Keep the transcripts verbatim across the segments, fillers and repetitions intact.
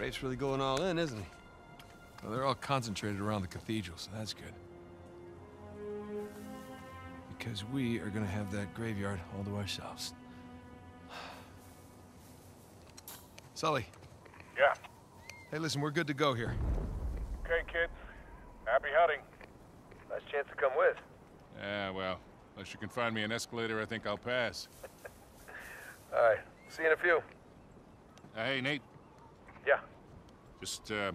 Rafe's really going all in, isn't he? Well, they're all concentrated around the cathedral, so that's good. Because we are gonna have that graveyard all to ourselves. Sully. Yeah. Hey, listen, we're good to go here. Okay, kids. Happy hunting. Nice chance to come with. Yeah, well, unless you can find me an escalator, I think I'll pass. All right. See you in a few. Uh, hey, Nate. Yeah. Just, uh...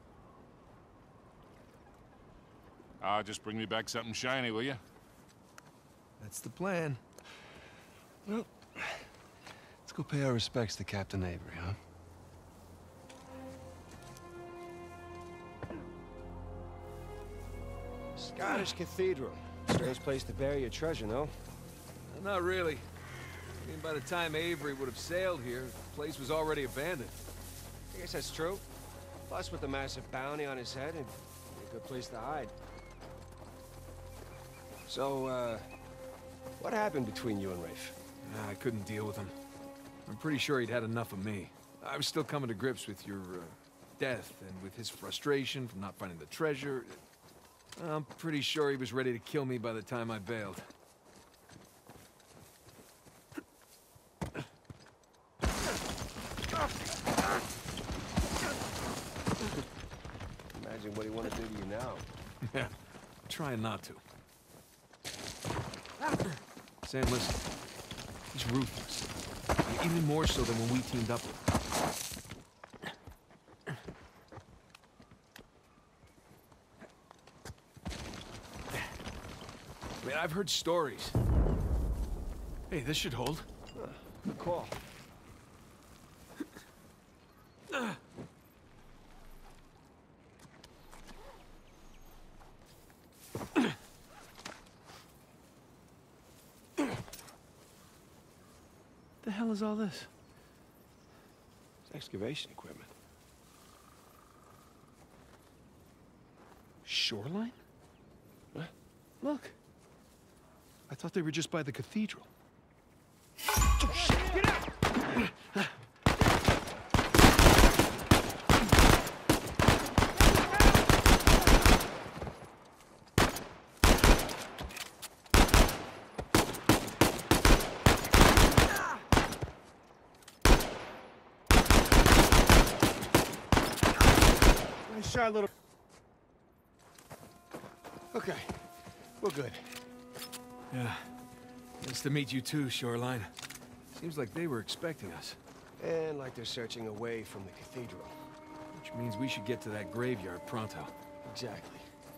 Ah, just bring me back something shiny, will you? That's the plan. Well, let's go pay our respects to Captain Avery, huh? Scottish Cathedral. Strange place to bury your treasure, no? Not really. I mean, by the time Avery would have sailed here, the place was already abandoned. I guess that's true. Plus, with the massive bounty on his head, it'd be a good place to hide. So, uh... what happened between you and Rafe? Nah, I couldn't deal with him. I'm pretty sure he'd had enough of me. I was still coming to grips with your, uh, death, and with his frustration from not finding the treasure. I'm pretty sure he was ready to kill me by the time I bailed. Imagine what he wanted to do to you now. Yeah, I'm trying not to. Sam, listen. He's ruthless. Even more so than when we teamed up with him. I mean, I've heard stories. Hey, this should hold. Huh, good call. The hell is all this? It's excavation equipment. Shoreline? What? Look. I thought they were just by the cathedral. Oh, shit! Get out! Nice shot, little... Okay, we're good. Yeah. Nice to meet you too, Shoreline. Seems like they were expecting us. And like they're searching away from the cathedral. Which means we should get to that graveyard pronto. Exactly.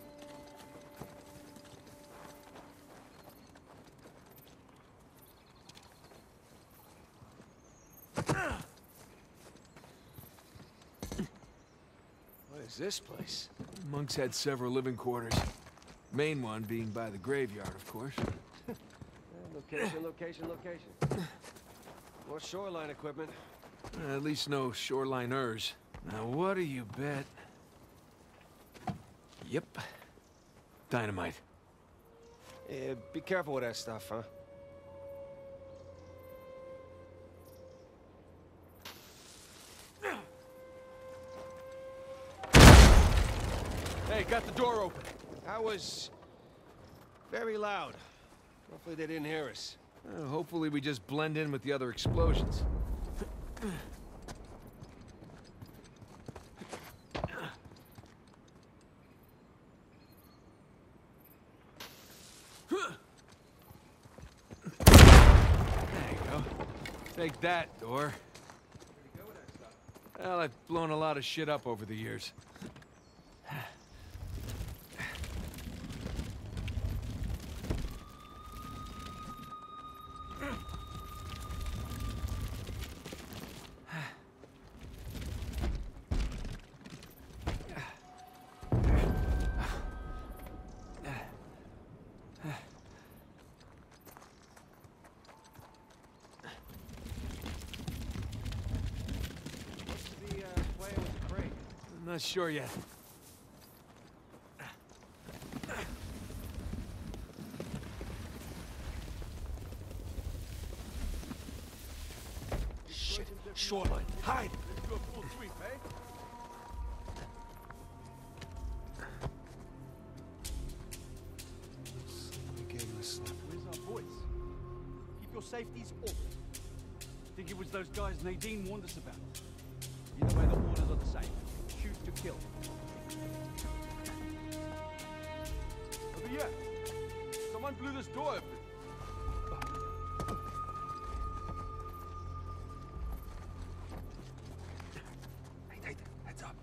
What is this place? Monks had several living quarters. Main one being by the graveyard, of course. Location, location, location. More shoreline equipment. Uh, at least no shoreliners. Now, what do you bet? Yep. Dynamite. Yeah, be careful with that stuff, huh? Hey, got the door open. That was very loud. Hopefully they didn't hear us. Uh, hopefully we just blend in with the other explosions. There you go. Take that, door. Well, I've blown a lot of shit up over the years. Not sure yet. Shit! Shoreline! Hide! this. Where's our boys? Keep your safeties off. Think it was those guys Nadine warned us about. Either way, the orders are the same. Shoot to kill. Over here. Someone blew this door open. Hey, Nathan, heads up.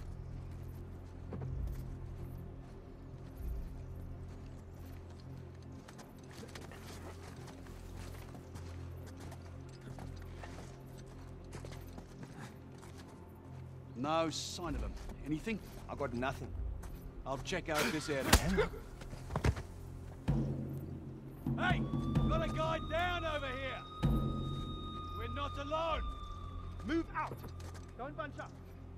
No sign of them. Anything? I got nothing. I'll check out this area. Hey! Got a guy down over here! We're not alone! Move out! Don't bunch up!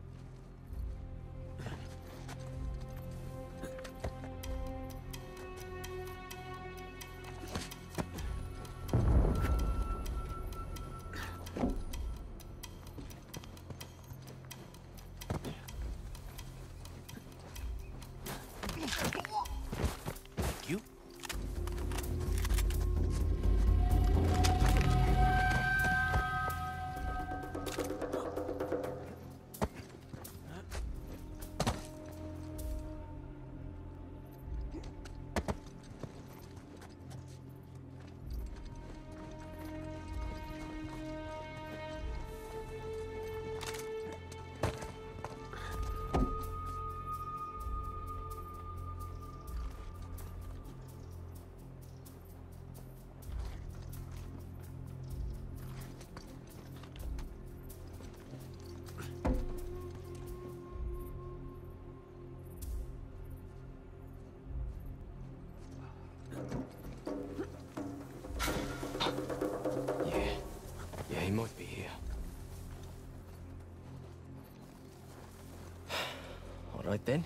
He might be here. All right then.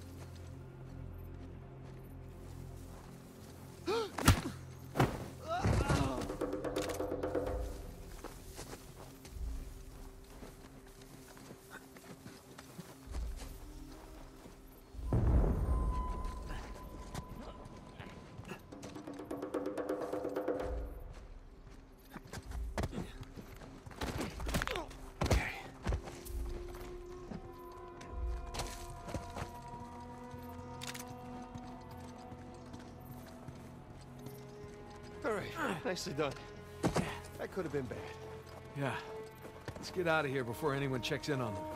All right, nicely done. That could have been bad. Yeah. Let's get out of here before anyone checks in on them.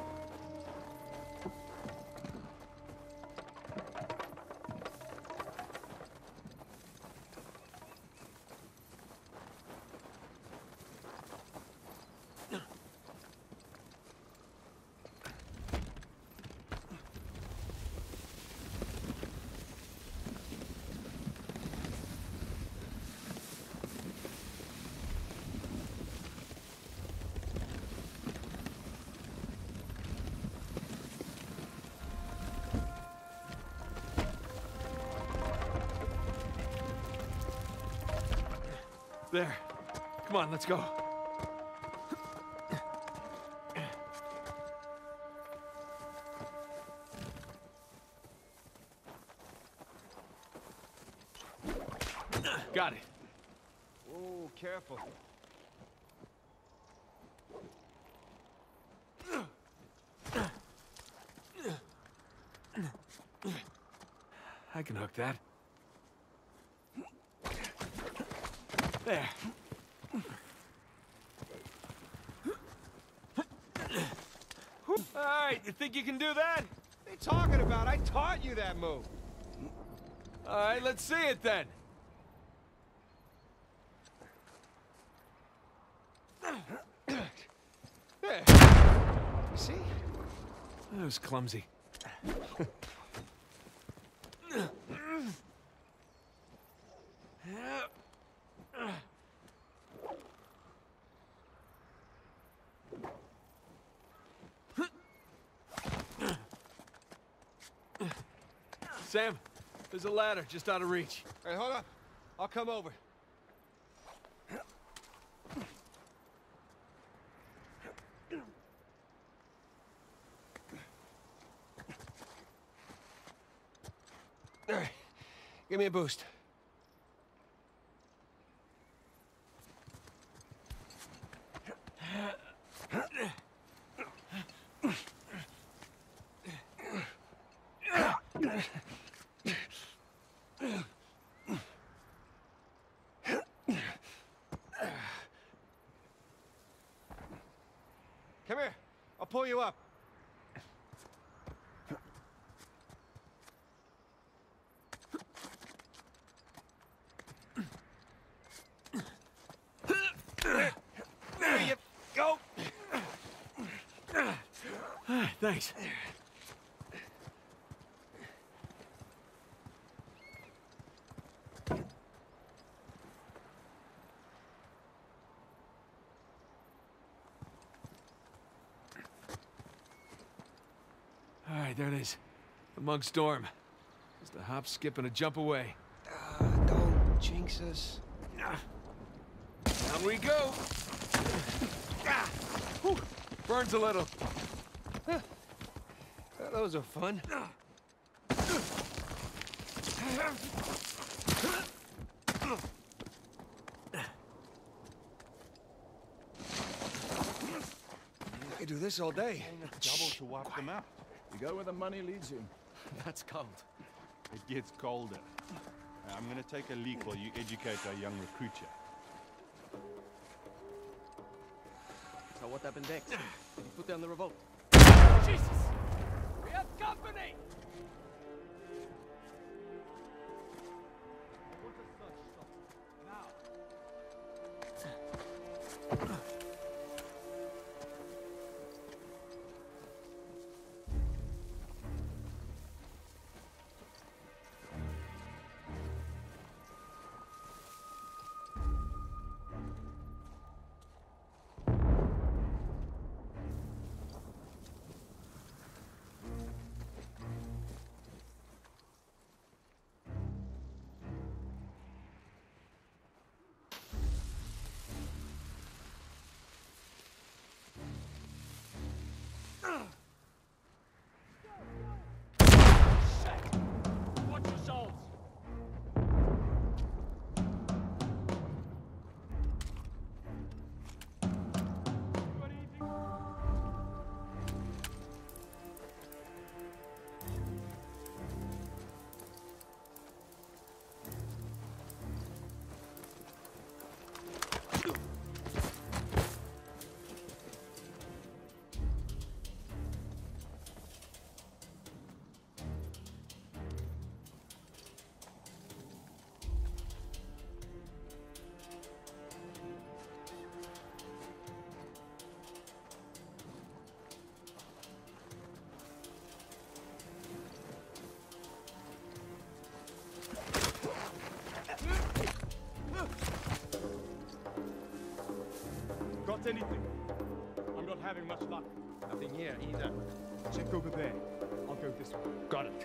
There. Come on, let's go. Got it. Oh, careful. I can hook that. There. All right, you think you can do that? What are you talking about? I taught you that move. All right, let's see it then. There. You see? That was clumsy. Sam, there's a ladder just out of reach. All right, hold on. I'll come over. All right, give me a boost. Come here. I'll pull you up. There you go. Thanks. All right, there it is. The Monk's Dorm. Just a hop, skip, and a jump away. Uh, don't jinx us. Down we go. Ah, whew, burns a little. Huh. Those are fun. I could do this all day. Double to wipe them out. You go where the money leads you. That's cold. It gets colder. I'm gonna take a leak while you educate our young recruit here. So what happened next? Did you put down the revolt? Jesus! We have company! Watch your souls! Got anything? I'm not having much luck. Nothing here either. Check over there. I'll go this way. Got it.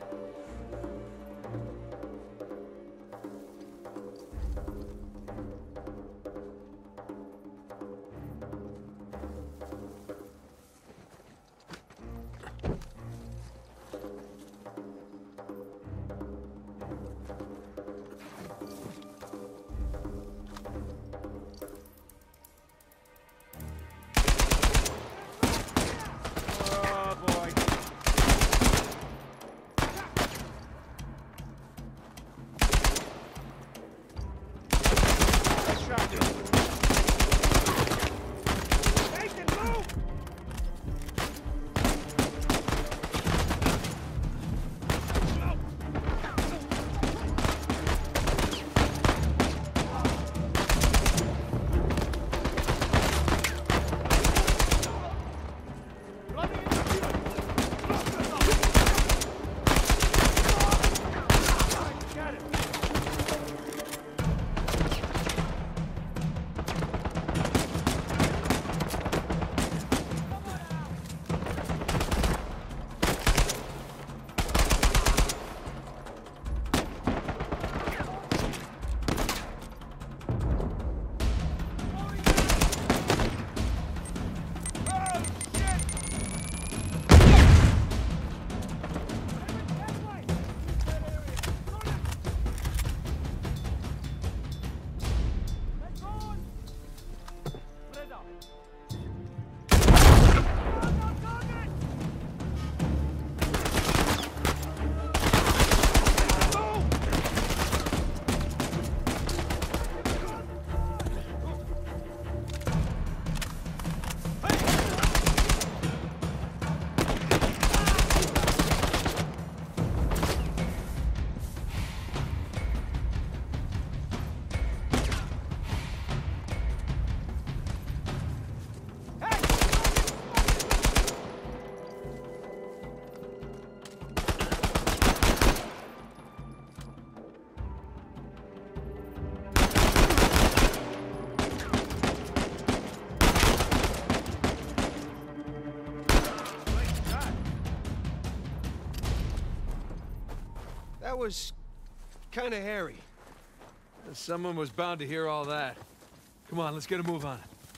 That was kind of hairy. Someone was bound to hear all that. Come on, let's get a move on.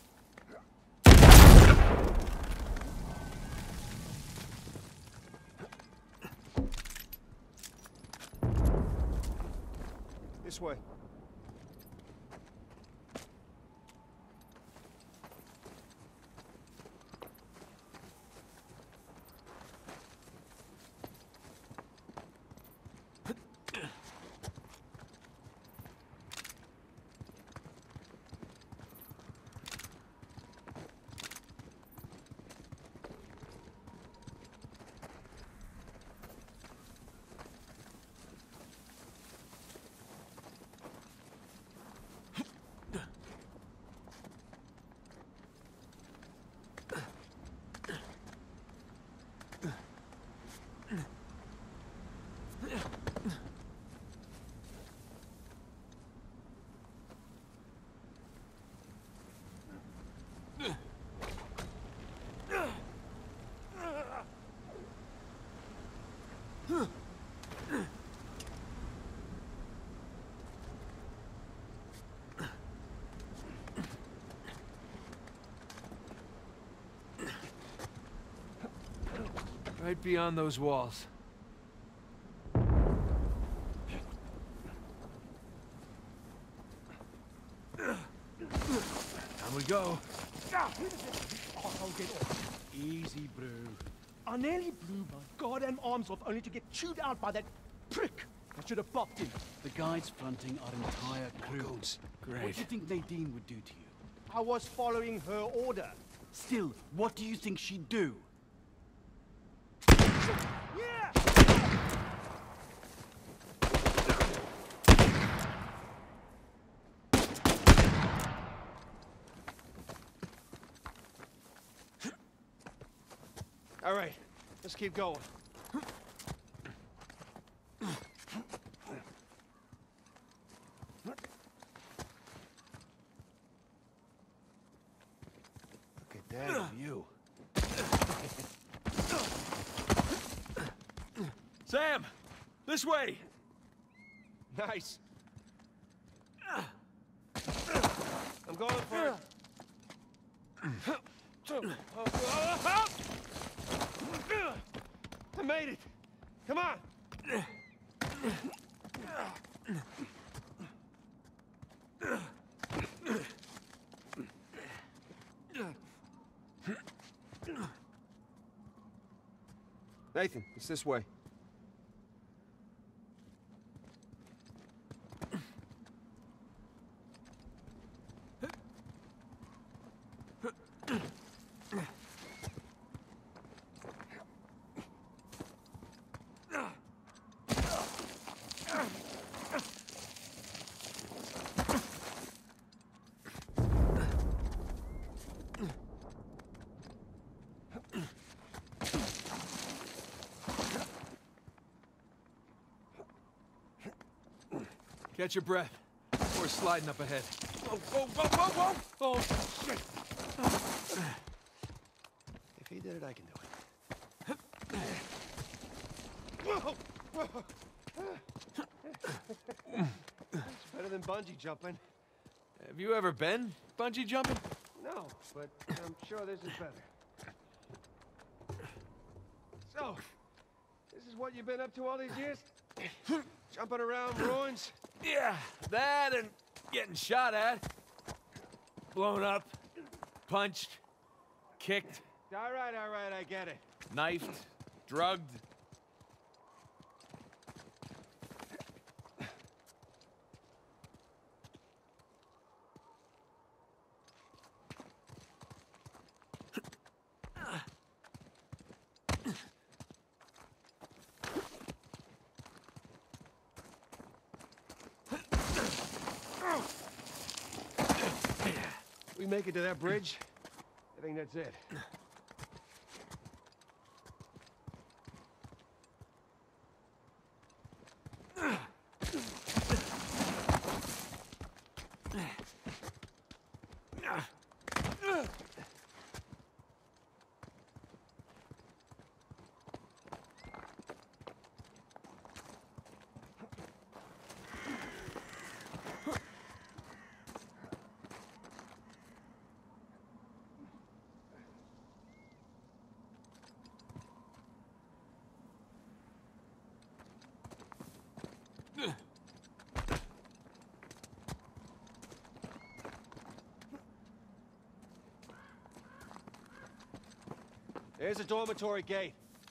This way. Right beyond those walls. Down we go. Oh, get off. Easy, bro. I nearly blew my goddamn arms off only to get chewed out by that prick. I should have popped him. The guys fronting our entire crew. Great. What do you think Nadine would do to you? I was following her order. Still, what do you think she'd do? Yeah! All right, let's keep going. Look at that view. Sam! This way! Nice. I'm going for it. I made it. Come on. Nathan, it's this way. Catch your breath. We're sliding up ahead. Whoa, whoa, whoa, whoa, whoa! Oh, shit! If he did it, I can do it. Whoa! Whoa! It's better than bungee jumping. Have you ever been bungee jumping? No, but I'm sure this is better. So, this is what you've been up to all these years? Jumping around ruins? Yeah, that and getting shot at. Blown up. Punched. Kicked. All right, all right, I get it. Knifed. Drugged. We make it to that bridge? I think that's it. Here's the dormitory gate.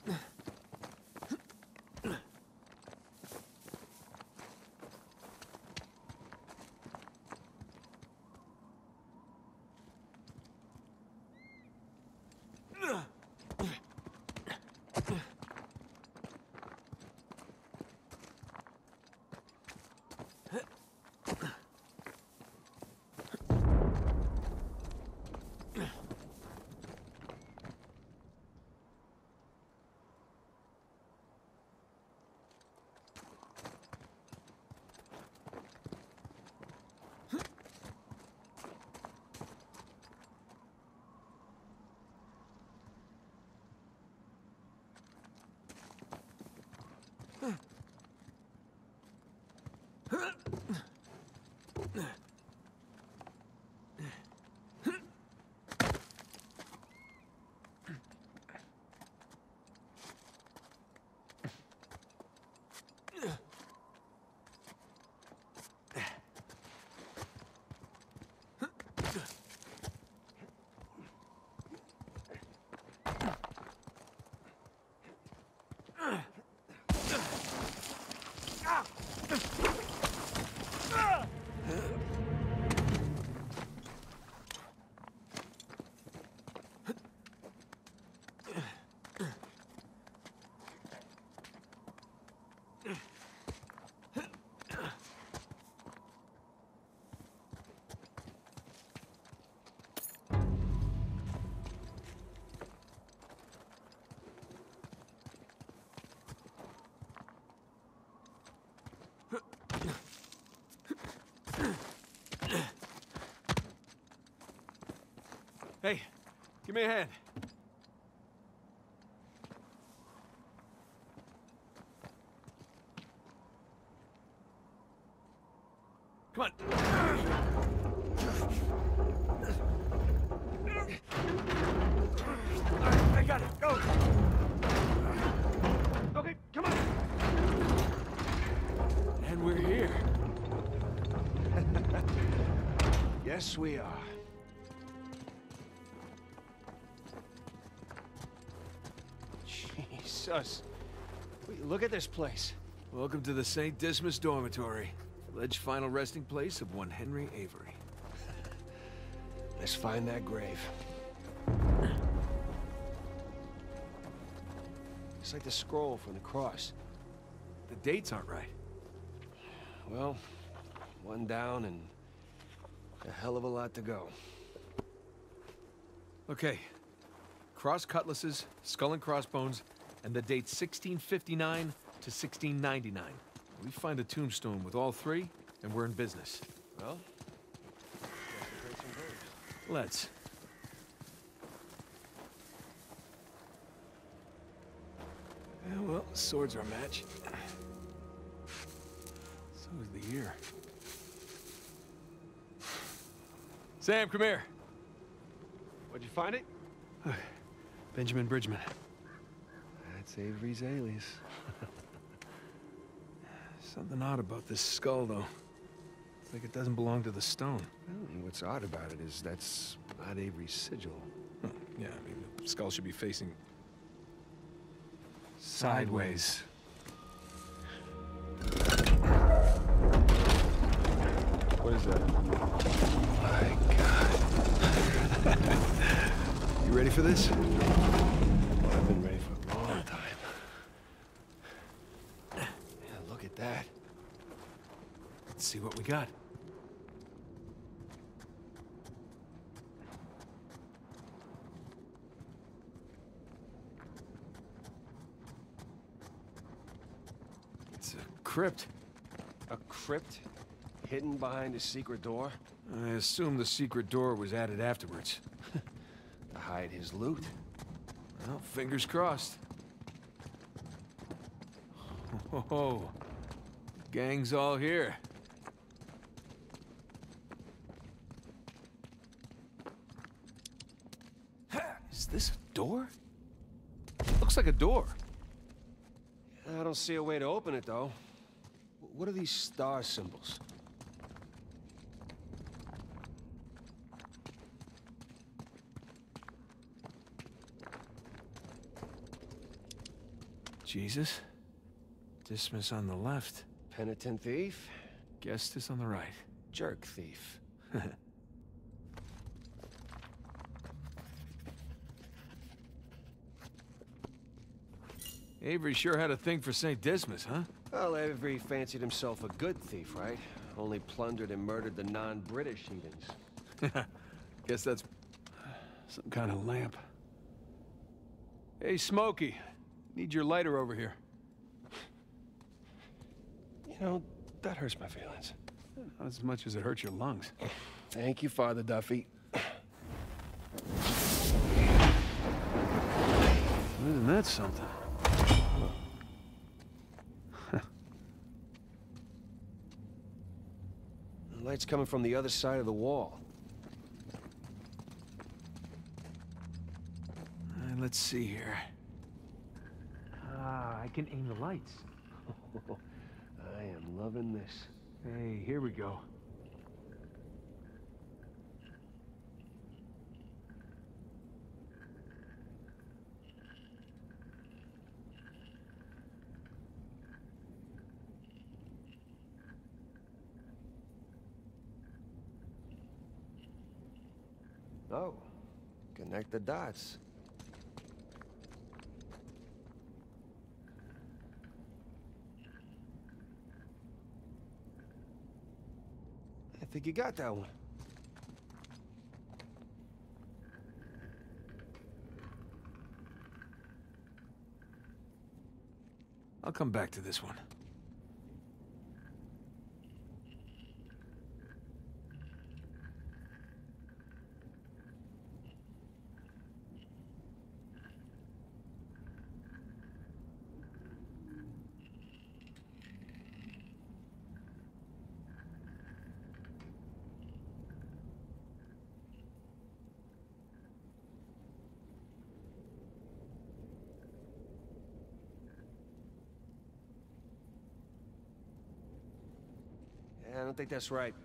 Hey, give me a hand. Come on. All right, I got it. Go. Okay, come on. And we're here. Yes, we are. Jesus. Wait, look at this place. Welcome to the Saint Dismas Dormitory, alleged final resting place of one Henry Avery. Let's find that grave. It's like the scroll from the cross. The dates aren't right. Well, one down and a hell of a lot to go. Okay. Cross cutlasses, skull and crossbones, and the date sixteen fifty-nine to sixteen ninety-nine. We find a tombstone with all three, and we're in business. Well, Let's. Yeah, well, swords are a match. So is the year. Sam, come here. where'd you find it? Benjamin Bridgman. That's Avery's alias. Something odd about this skull, though. It's like it doesn't belong to the stone. Well, what's odd about it is that's not Avery's sigil. Huh, yeah, I mean, the skull should be facing sideways. What is that? My God. You ready for this? Well, I've been ready for a long time. Yeah, look at that. Let's see what we got. It's a crypt. A crypt hidden behind a secret door I assume the secret door was added afterwards. to hide his loot. Well, fingers crossed. Oh, gang's all here. Is this a door? Looks like a door. I don't see a way to open it, though. What are these star symbols? Jesus. Dismas on the left. Penitent thief? Gestas on the right. Jerk thief. Avery sure had a thing for Saint Dismas, huh? Well, Avery fancied himself a good thief, right? Only plundered and murdered the non-British heathens. Guess that's some kind of lamp. Hey, Smokey. Need your lighter over here. You know, that hurts my feelings. Not as much as it hurts your lungs. Thank you, Father Duffy. Isn't that something? The light's coming from the other side of the wall. Uh, let's see here. Ah, I can aim the lights. I am loving this. Hey, here we go. Oh, connect the dots. I think you got that one. I'll come back to this one. I don't think that's right.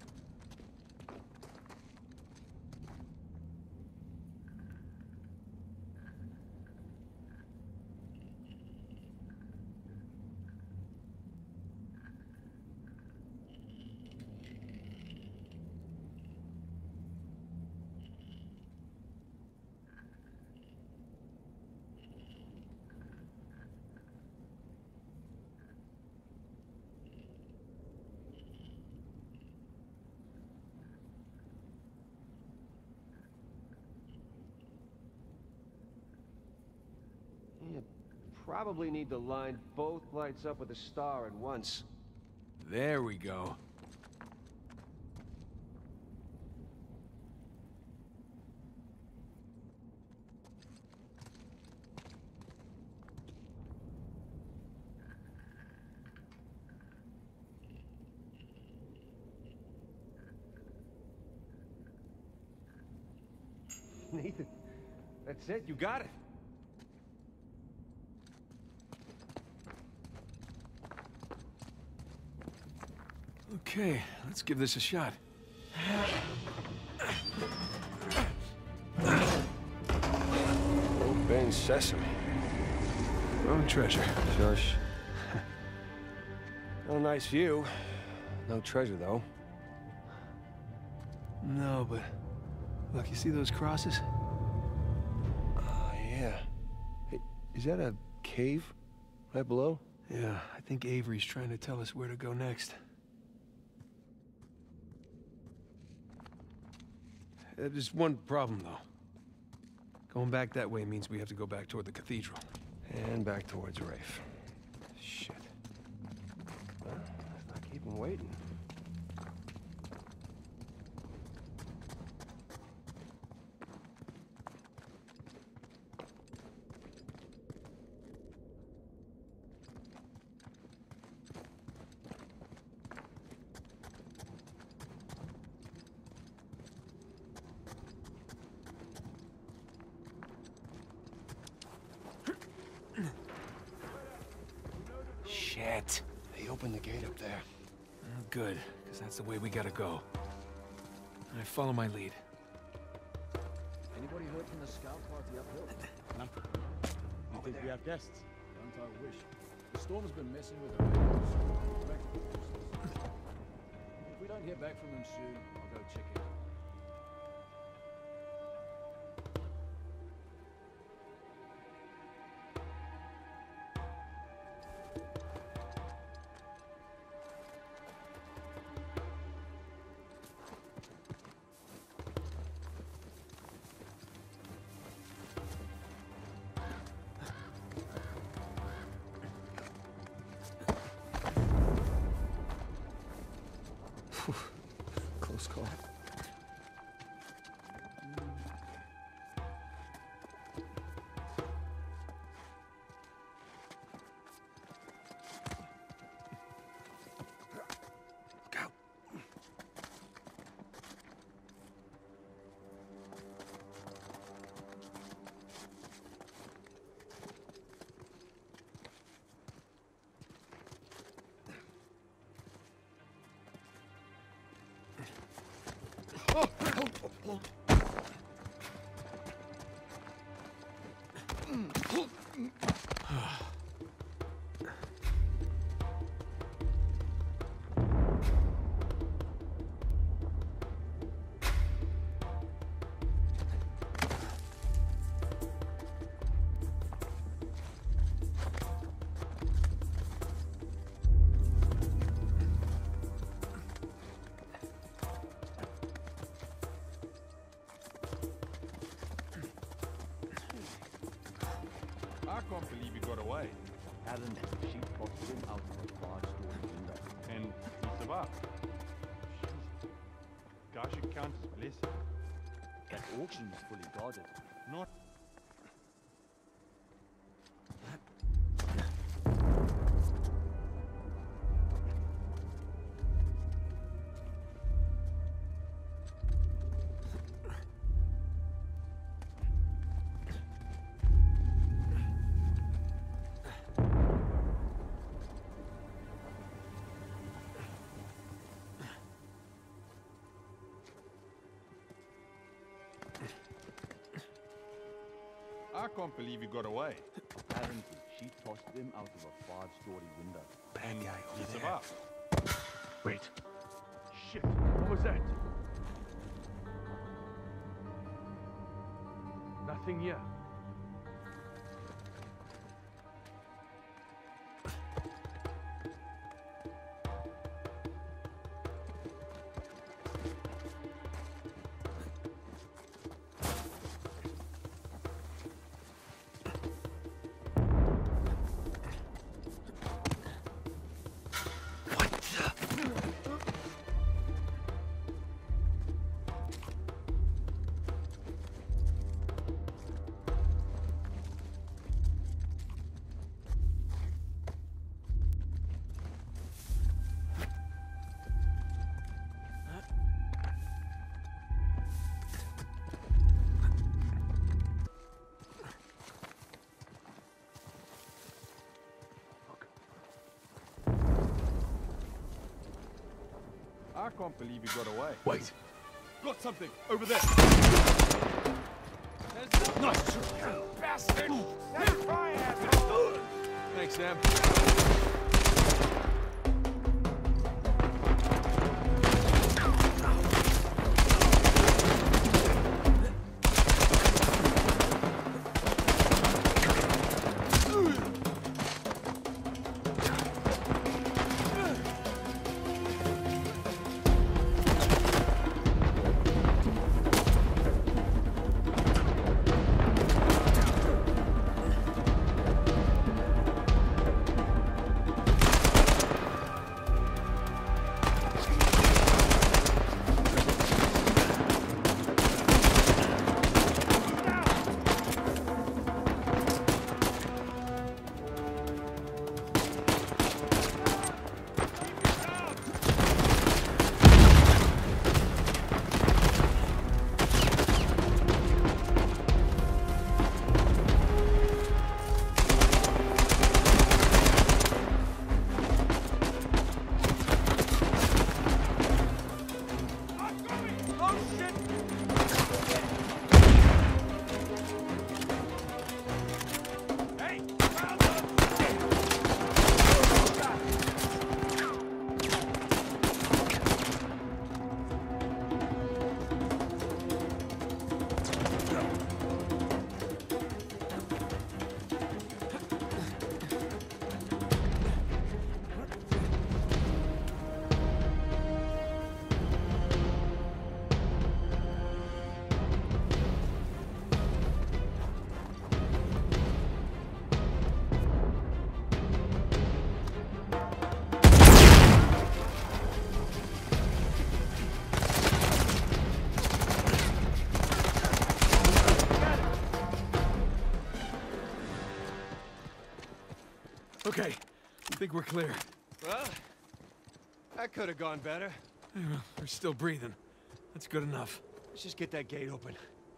You probably need to line both lights up with a star at once. There we go. Nathan, that's it, you got it. Okay, let's give this a shot. Open sesame. Wrong treasure. Shush. Well, nice view. No treasure, though. No, but... Look, you see those crosses? Oh, yeah. Hey, is that a cave right below? Yeah, I think Avery's trying to tell us where to go next. Uh, There's one problem, though. Going back that way means we have to go back toward the cathedral. And back towards Rafe. Shit. Well, let's not keep him waiting. Shit. They opened the gate up there. Oh, good, because that's the way we gotta go. All right, follow my lead. Anybody heard from the scout party uphill? Nothing. You think we have guests? grant our wish. The storm's been messing with the radios. If we don't hear back from them soon, I'll go check it out. Close call. I can't believe he got away. Alan, she tossed him out of a five-story window. And he survived. Guy should count his blessings. That auction was fully guarded. Not I can't believe he got away. Apparently, she tossed him out of a five-story window. And he survived. Wait. Shit, what was that? Nothing here. I can't believe he got away. Wait. Got something over there. Nice. Bastard! Thanks, Sam. Okay, I think we're clear. Well, that could have gone better. Yeah, well, we're still breathing. That's good enough. Let's just get that gate open.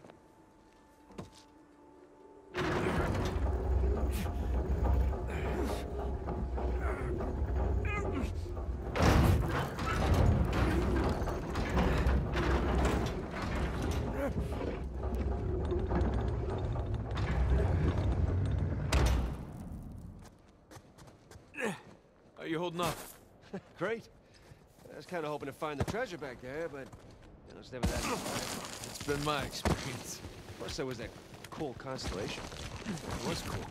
How you holding up? Great. I was kind of hoping to find the treasure back there, but you know, it's never that easy. It's been my experience. Plus, there was that cool constellation. It was cool.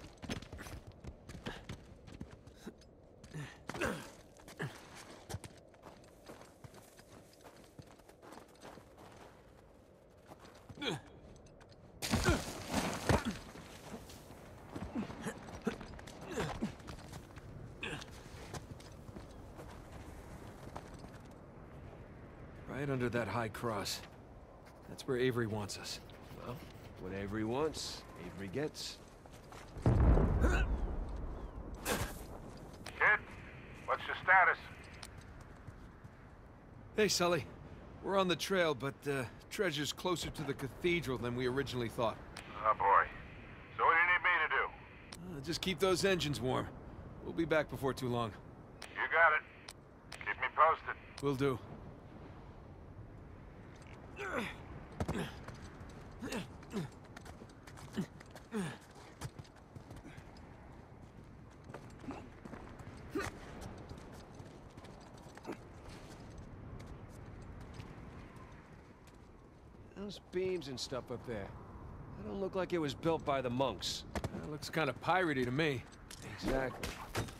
Right under that high cross. That's where Avery wants us. Well, what Avery wants, Avery gets. Kid, what's your status? Hey, Sully. We're on the trail, but uh, treasure's closer to the cathedral than we originally thought. Oh boy. So what do you need me to do? Uh, just keep those engines warm. We'll be back before too long. You got it. Keep me posted. Will do. Those beams and stuff up there. They don't look like it was built by the monks. That looks kind of piratey to me. Exactly.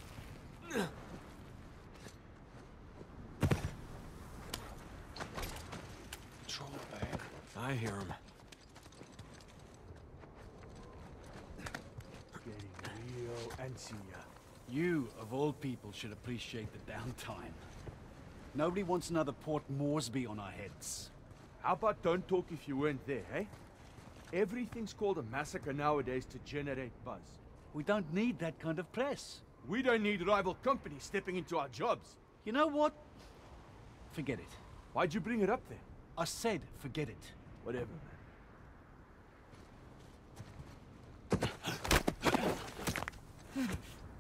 Patrol bag. I hear him. Getting real antsy. You, of all people, should appreciate the downtime. Nobody wants another Port Moresby on our heads. How about don't talk if you weren't there, eh? Everything's called a massacre nowadays to generate buzz. We don't need that kind of press. We don't need rival companies stepping into our jobs. You know what? Forget it. Why'd you bring it up then? I said forget it. Whatever, man.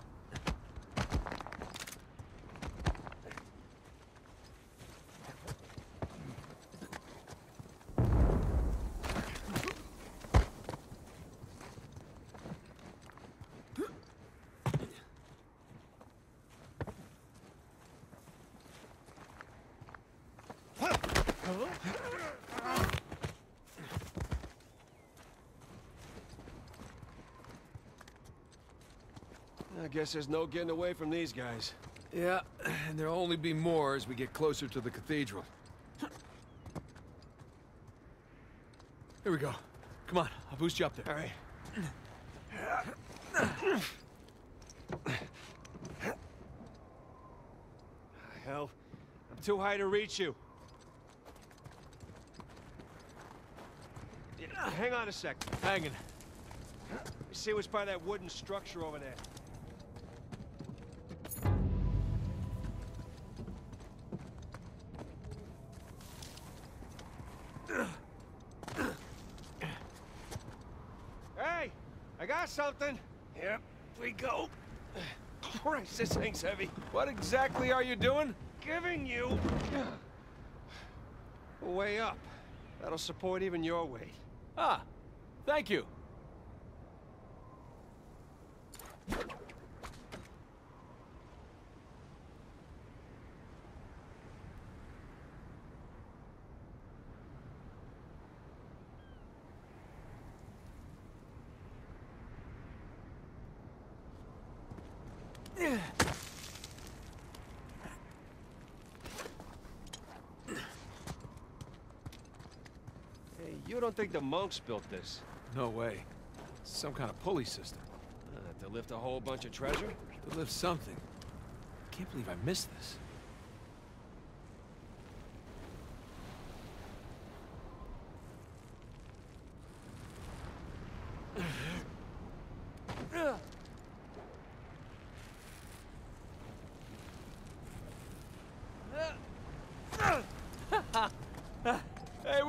I guess there's no getting away from these guys. Yeah, and there'll only be more as we get closer to the cathedral. Here we go. Come on, I'll boost you up there. All right. Hell, I'm too high to reach you. Yeah, hang on a sec. Hanging. Let me see what's by that wooden structure over there. Hey, I got something. Here we go. Christ, this thing's heavy. What exactly are you doing? Giving you a way up. That'll support even your weight. Ah, thank you. Hey, you don't think the monks built this? No way. Some kind of pulley system. Uh, to lift a whole bunch of treasure? To lift something. Can't believe I missed this.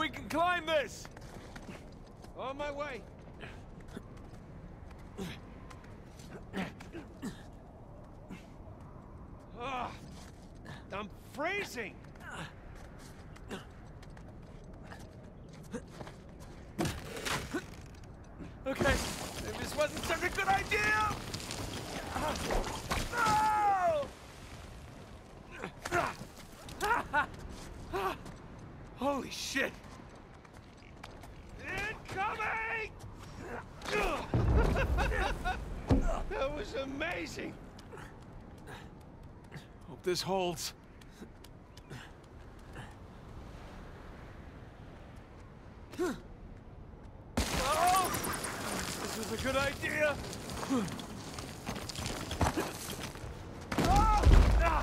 we can climb this! On my way. Oh, I'm freezing! Okay, maybe this wasn't such a good idea! No! Holy shit! Incoming! That was amazing! Hope this holds. Oh! This was a good idea! Ah! Ah!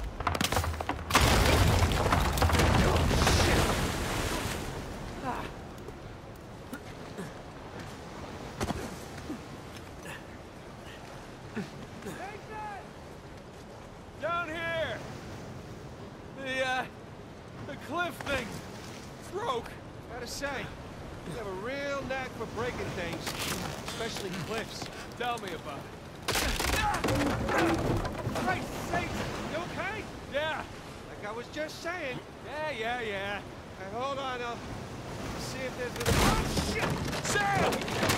Down here! The, uh, the cliff thing broke. Gotta say, you have a real knack for breaking things, especially cliffs. Tell me about it. Christ's sake! You okay? Yeah, Like I was just saying. yeah, yeah, yeah. Hey, hold on, I'll see if there's a... Oh, shit! Sam!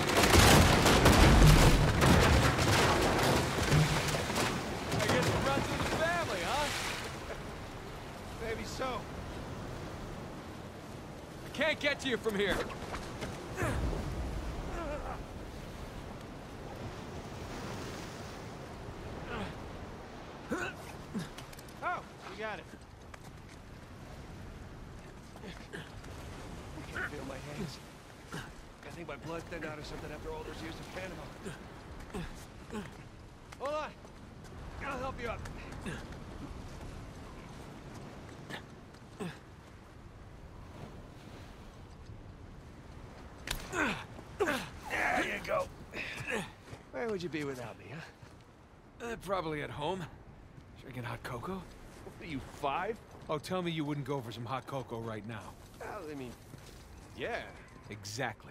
I guess it runs in the family, huh? Maybe so. I can't get to you from here. Oh, you got it. I can't feel my hands. I think my blood thinned out or something after all those years of Panama. Hold on. I'll help you up. There you go. Where would you be without me, huh? Uh, probably at home. Drinking hot cocoa? What are you, five? Oh, tell me you wouldn't go for some hot cocoa right now. Well, I mean, yeah. Exactly.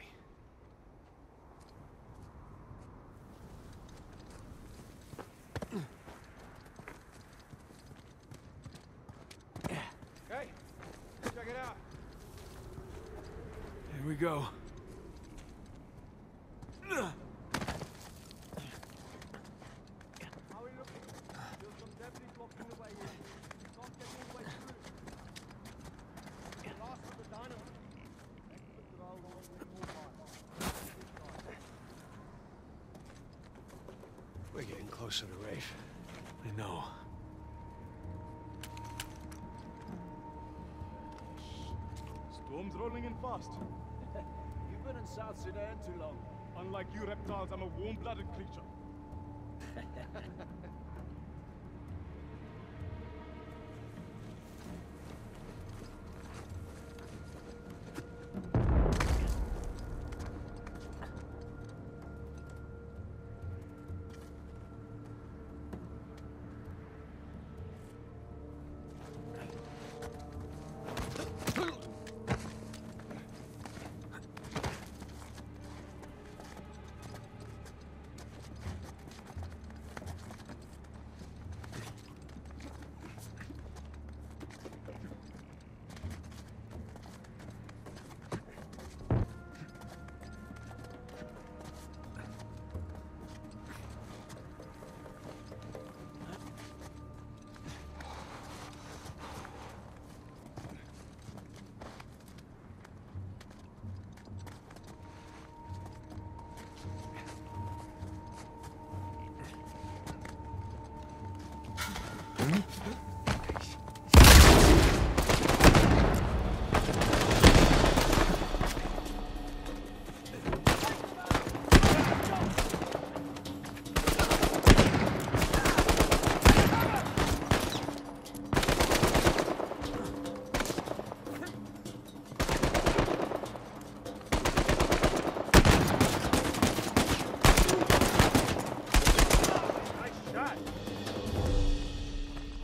Hey, check it out. Here we go. How are we looking? There's some debris blocking the way in. Can't get all the way through. The last of the dynamite. Exit the road along the wall line. We're getting closer to Rafe. I know. Storm's rolling in fast. You've been in South Sudan too long. Unlike you reptiles, I'm a warm-blooded creature.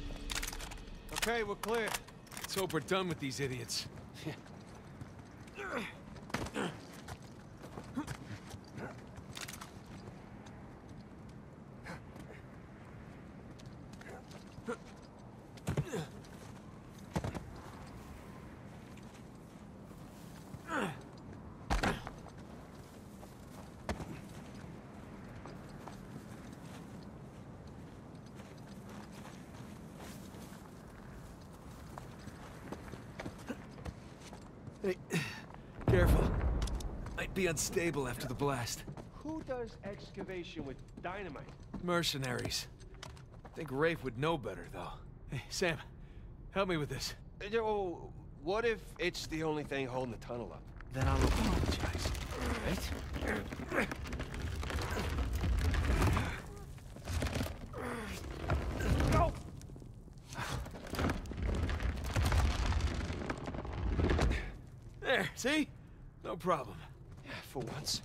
Okay, we're clear. Let's hope we're done with these idiots. Hey, careful. Might be unstable after the blast. Who does excavation with dynamite? Mercenaries. Think Rafe would know better, though. Hey, Sam, help me with this. Uh, oh, what if it's the only thing holding the tunnel up? Then I'll apologize. Right? Go! There, see? No problem. Yeah, for once.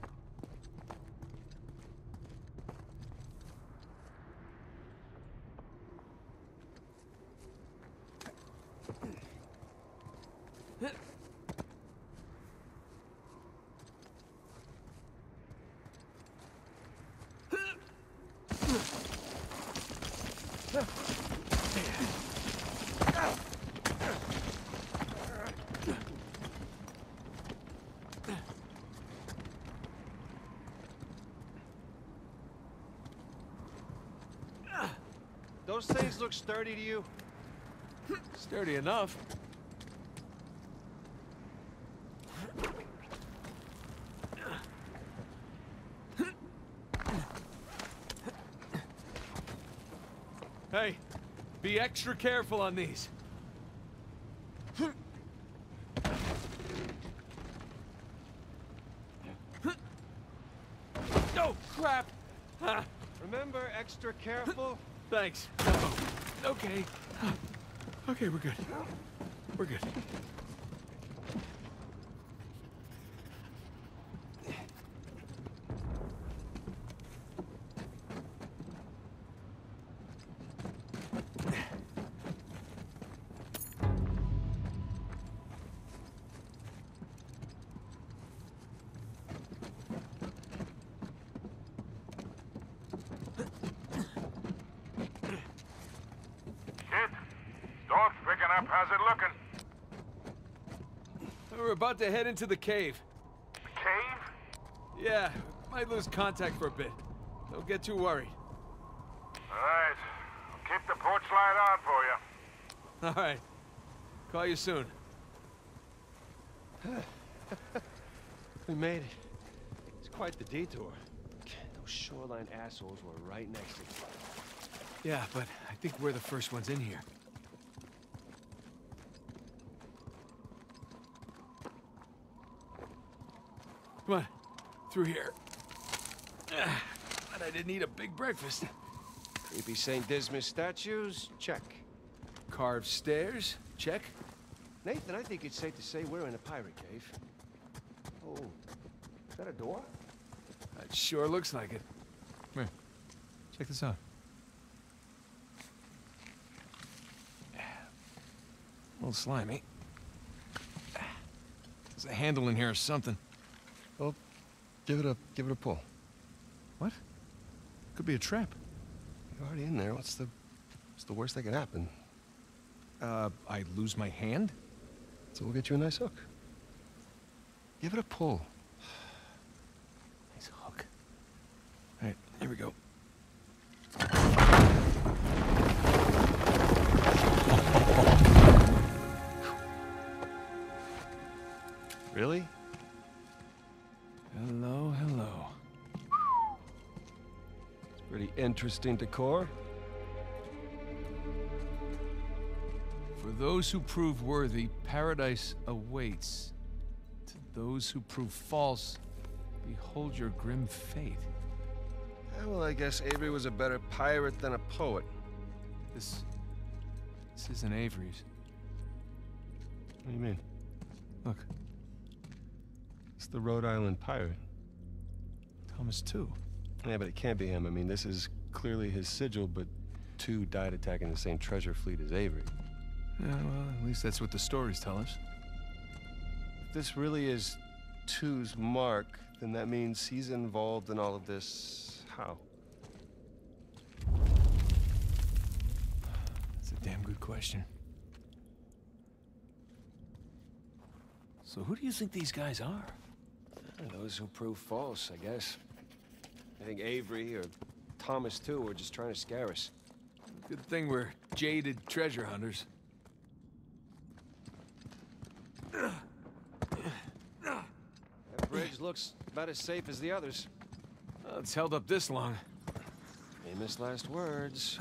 Those things look sturdy to you? Sturdy enough. Hey, be extra careful on these. Oh, crap! Ah, Remember, extra careful? thanks. Okay. Okay, we're good. We're good. How's it looking? We're about to head into the cave. The cave? Yeah, might lose contact for a bit. Don't get too worried. All right. I'll keep the porch light on for you. All right. Call you soon. We made it. It's quite the detour. Those shoreline assholes were right next to us. Yeah, but I think we're the first ones in here. Come on, through here. Ah, but I didn't eat a big breakfast. Creepy Saint Dismas statues? Check. Carved stairs? Check. Nathan, I think it's safe to say we're in a pirate cave. Oh, is that a door? It sure looks like it. Come here. Check this out. A little slimy. There's a handle in here or something. Well, give it a give it a pull. What? Could be a trap. You're already in there. What's the what's the worst that could happen? Uh, I lose my hand? So we'll get you a nice hook. Give it a pull. Nice hook. All right, here we go. Really? Hello, hello. It's pretty interesting decor. For those who prove worthy, paradise awaits. To those who prove false, behold your grim fate. Yeah, well, I guess Avery was a better pirate than a poet. This... this isn't Avery's. What do you mean? Look, It's the Rhode Island pirate. Thomas too. Yeah, but it can't be him. I mean, this is clearly his sigil, but two died attacking the same treasure fleet as Avery. Yeah, well, at least that's what the stories tell us. if this really is Two's mark, then that means he's involved in all of this. How? That's a damn good question. So who do you think these guys are? Those who prove false, I guess. I think Avery or Thomas, too, were just trying to scare us. Good thing we're jaded treasure hunters. That bridge looks about as safe as the others. Well, it's held up this long. Famous last words.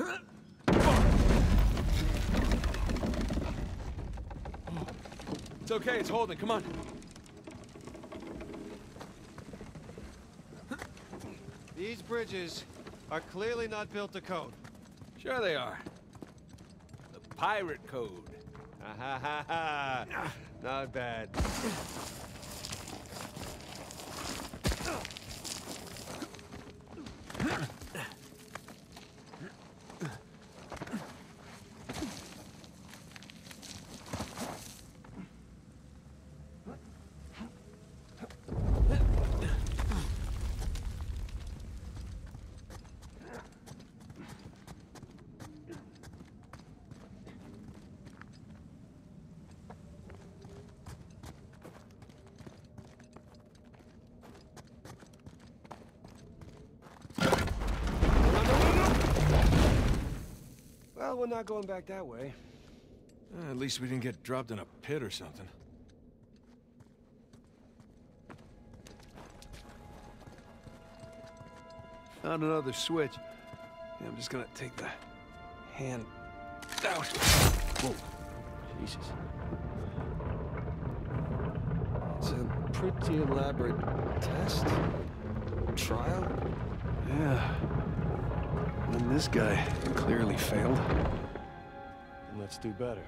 It's okay, it's holding, come on. These bridges are clearly not built to code. Sure they are. The pirate code. Ha ha ha ha. Not bad. Well, we're not going back that way. Uh, at least we didn't get dropped in a pit or something. Found another switch. Yeah, I'm just gonna take the hand out. Whoa. Jesus. It's a pretty elaborate test. Trial? Yeah. And this guy clearly failed. And let's do better.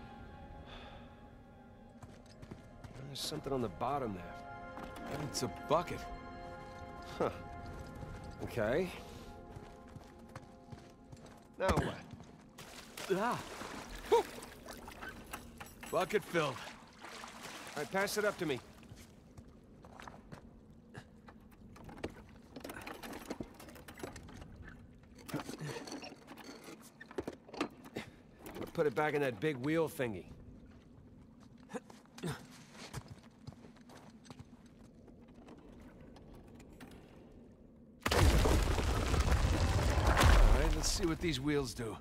There's something on the bottom there. It's a bucket. Huh. Okay. Now what? Ah. Whew. Bucket filled. All right, pass it up to me. Put it back in that big wheel thingy. Let's see what these wheels do.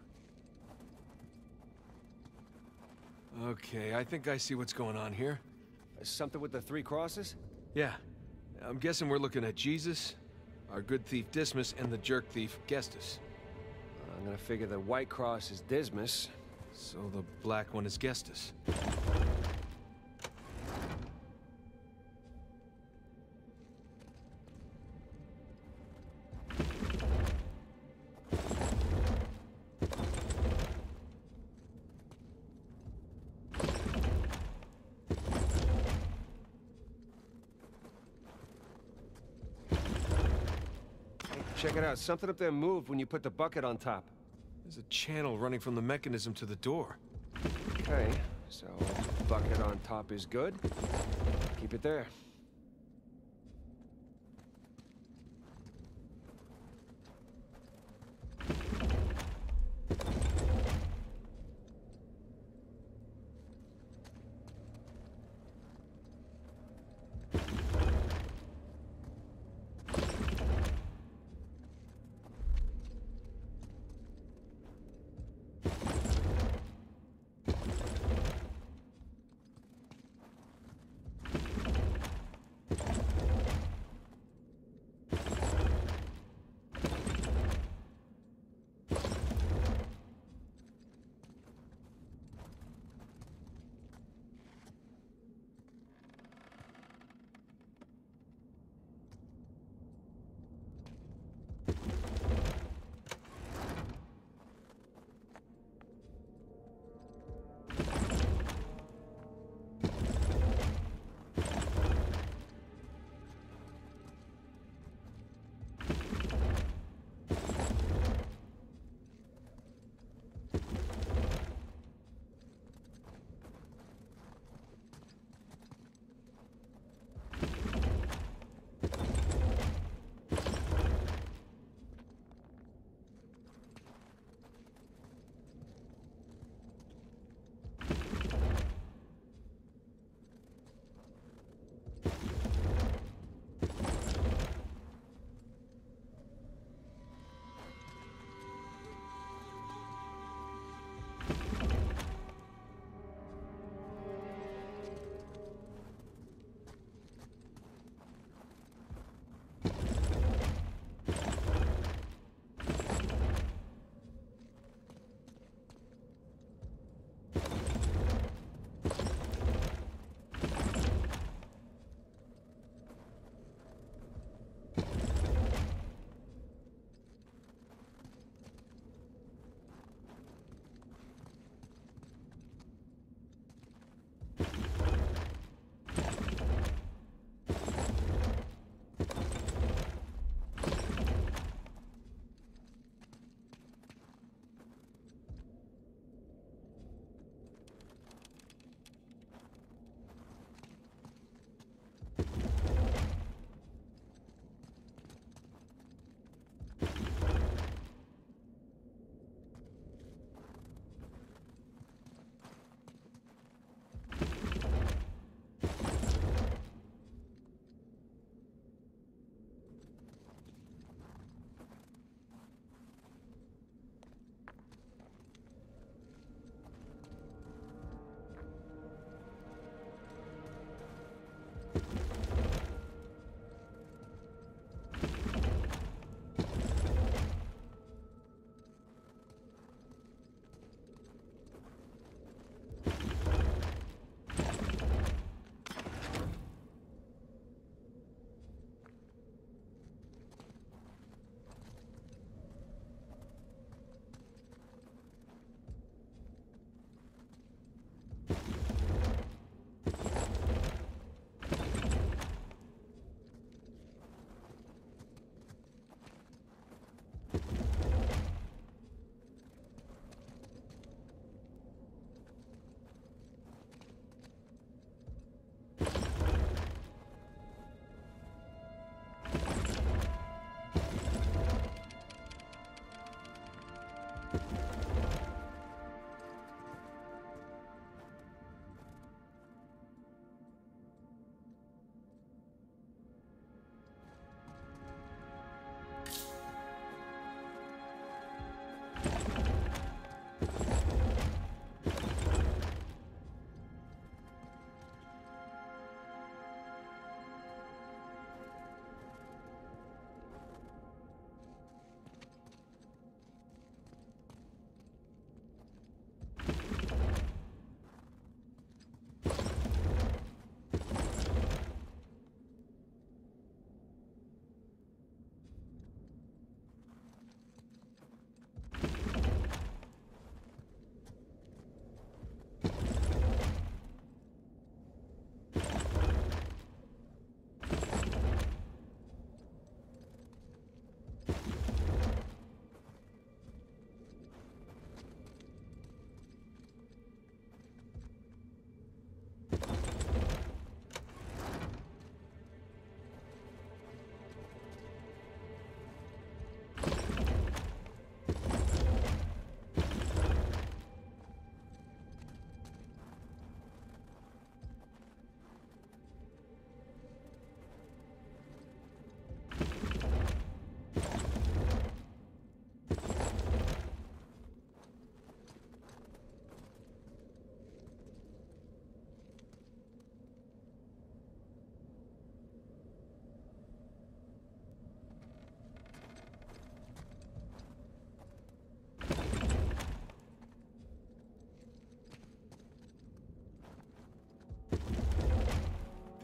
Okay, I think I see what's going on here. Something with the three crosses? Yeah. I'm guessing we're looking at Jesus, our good thief Dismas, and the jerk thief Gestus. I'm gonna figure the white cross is Dismas. So the black one is Gestus. Check it out. Something up there moved when you put the bucket on top. There's a channel running from the mechanism to the door. Okay, so bucket on top is good. Keep it there.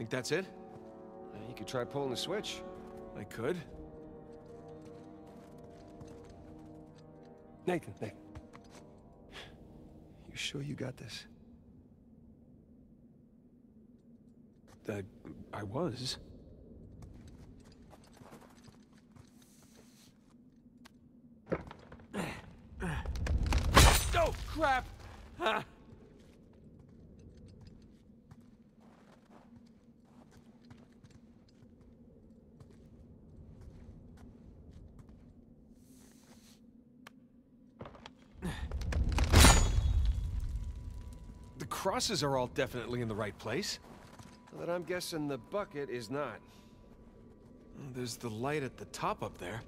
Think that's it? Uh, you could try pulling the switch. I could. Nathan, Nathan. You sure you got this? Uh, I was. Oh, crap! Huh. The crosses are all definitely in the right place. That I'm guessing the bucket is not. There's the light at the top up there.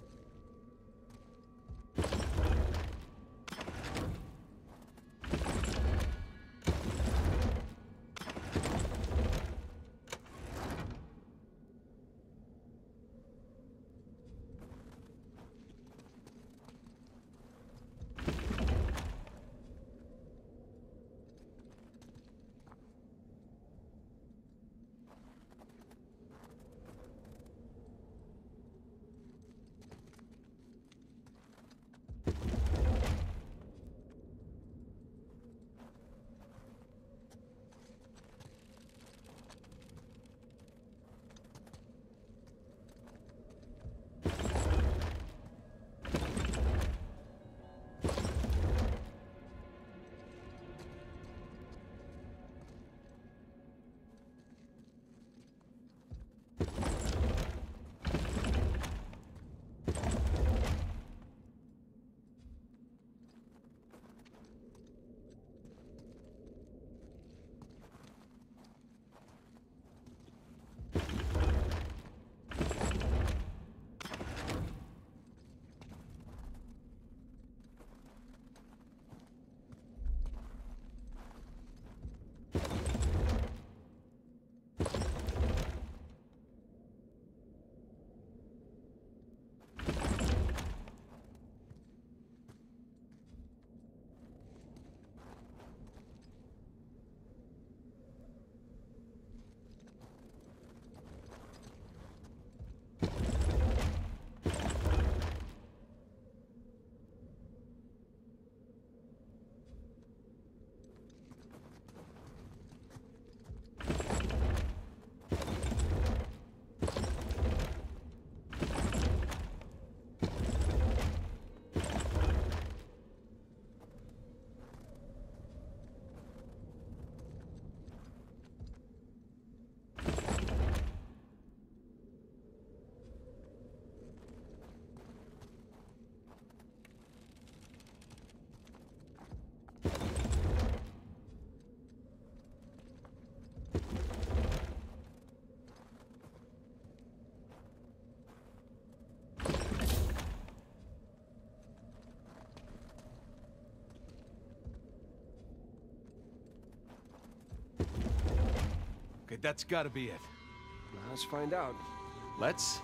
Okay, that's gotta be it. Now let's find out. Let's?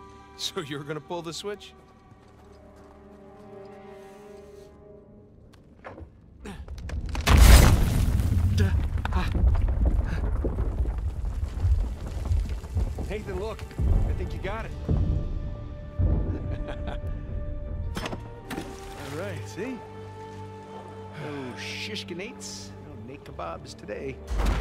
So you're gonna pull the switch? Nathan, look. I think you got it. All right, see? No shishkinates, no Nate kebabs today.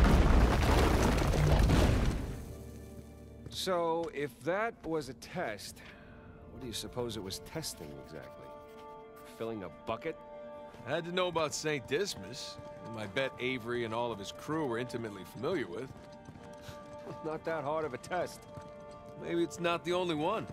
So, if that was a test, what do you suppose it was testing exactly? Filling a bucket? I had to know about Saint Dismas, whom I bet Avery and all of his crew were intimately familiar with. Not that hard of a test. Maybe it's not the only one.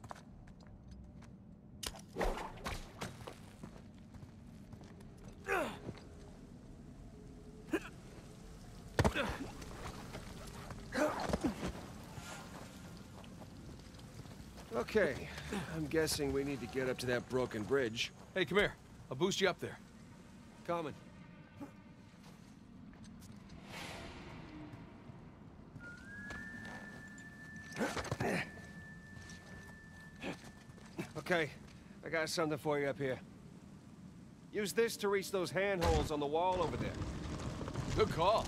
Ugh. Okay, I'm guessing we need to get up to that broken bridge. Hey, come here. I'll boost you up there. Coming. Okay, I got something for you up here. Use this to reach those handholds on the wall over there. Good call.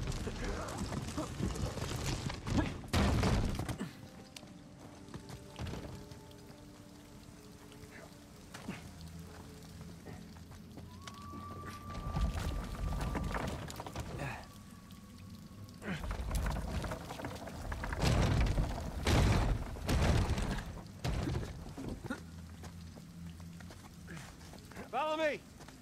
Follow me!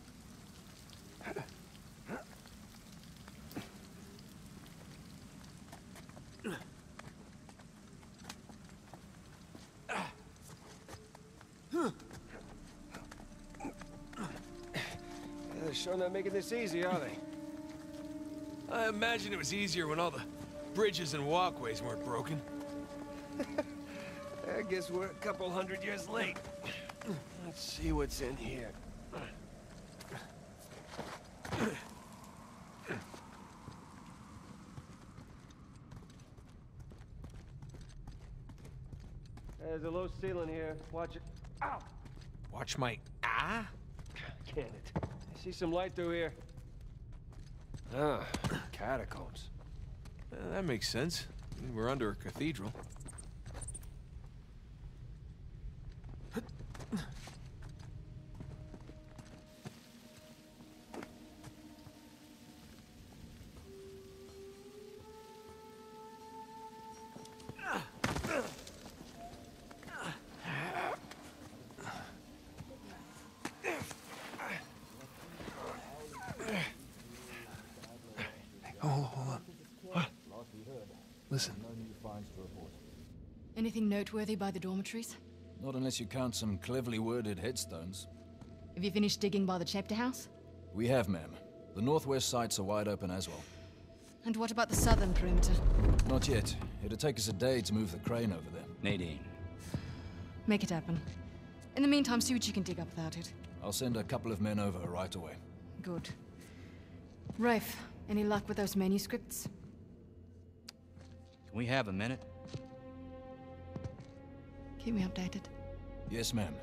They're sure not making this easy, are they? I imagine it was easier when all the bridges and walkways weren't broken. I guess we're a couple hundred years late. Let's see what's in here. There's a low ceiling here. Watch it. Ow! Watch my ah? Can it? I see some light through here. Ah, catacombs. Uh, that makes sense. We're under a cathedral. Hold on, hold on. What? Listen. Anything noteworthy by the dormitories? Not unless you count some cleverly worded headstones. Have you finished digging by the chapter house? We have, ma'am. The northwest sites are wide open as well. And what about the southern perimeter? Not yet. It'll take us a day to move the crane over there. Nadine. Make it happen. In the meantime, see what you can dig up without it. I'll send a couple of men over right away. Good. Rafe, any luck with those manuscripts? Can we have a minute? Keep me updated. Yes, ma'am.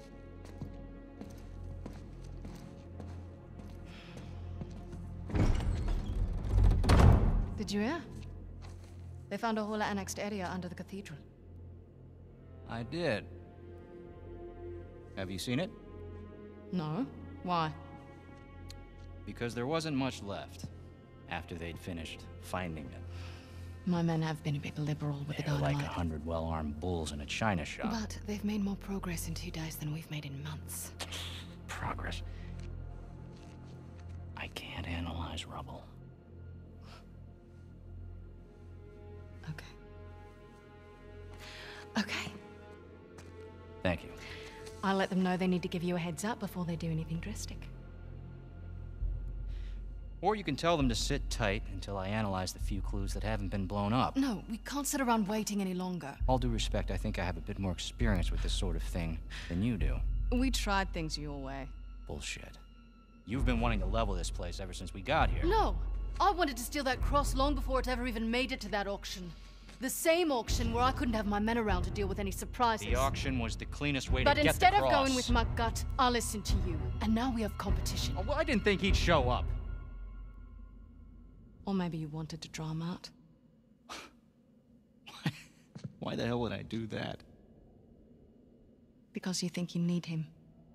Did you hear? They found a whole annexed area under the cathedral. I did. Have you seen it? No. Why? Because there wasn't much left after they'd finished finding it. My men have been a bit liberal with the They're dynamite. like a hundred well-armed bulls in a china shop. But they've made more progress in two days than we've made in months. Progress. I can't analyze rubble. Okay. Okay. Thank you. I'll let them know they need to give you a heads up before they do anything drastic. Or you can tell them to sit tight until I analyze the few clues that haven't been blown up. No, we can't sit around waiting any longer. All due respect, I think I have a bit more experience with this sort of thing than you do. We tried things your way. Bullshit. You've been wanting to level this place ever since we got here. No! I wanted to steal that cross long before it ever even made it to that auction. The same auction where I couldn't have my men around to deal with any surprises. The auction was the cleanest way but to get the cross. But instead of going with my gut, I listened to you. And now we have competition. Oh, well, I didn't think he'd show up. Or maybe you wanted to draw him out. Why the hell would I do that? Because you think you need him.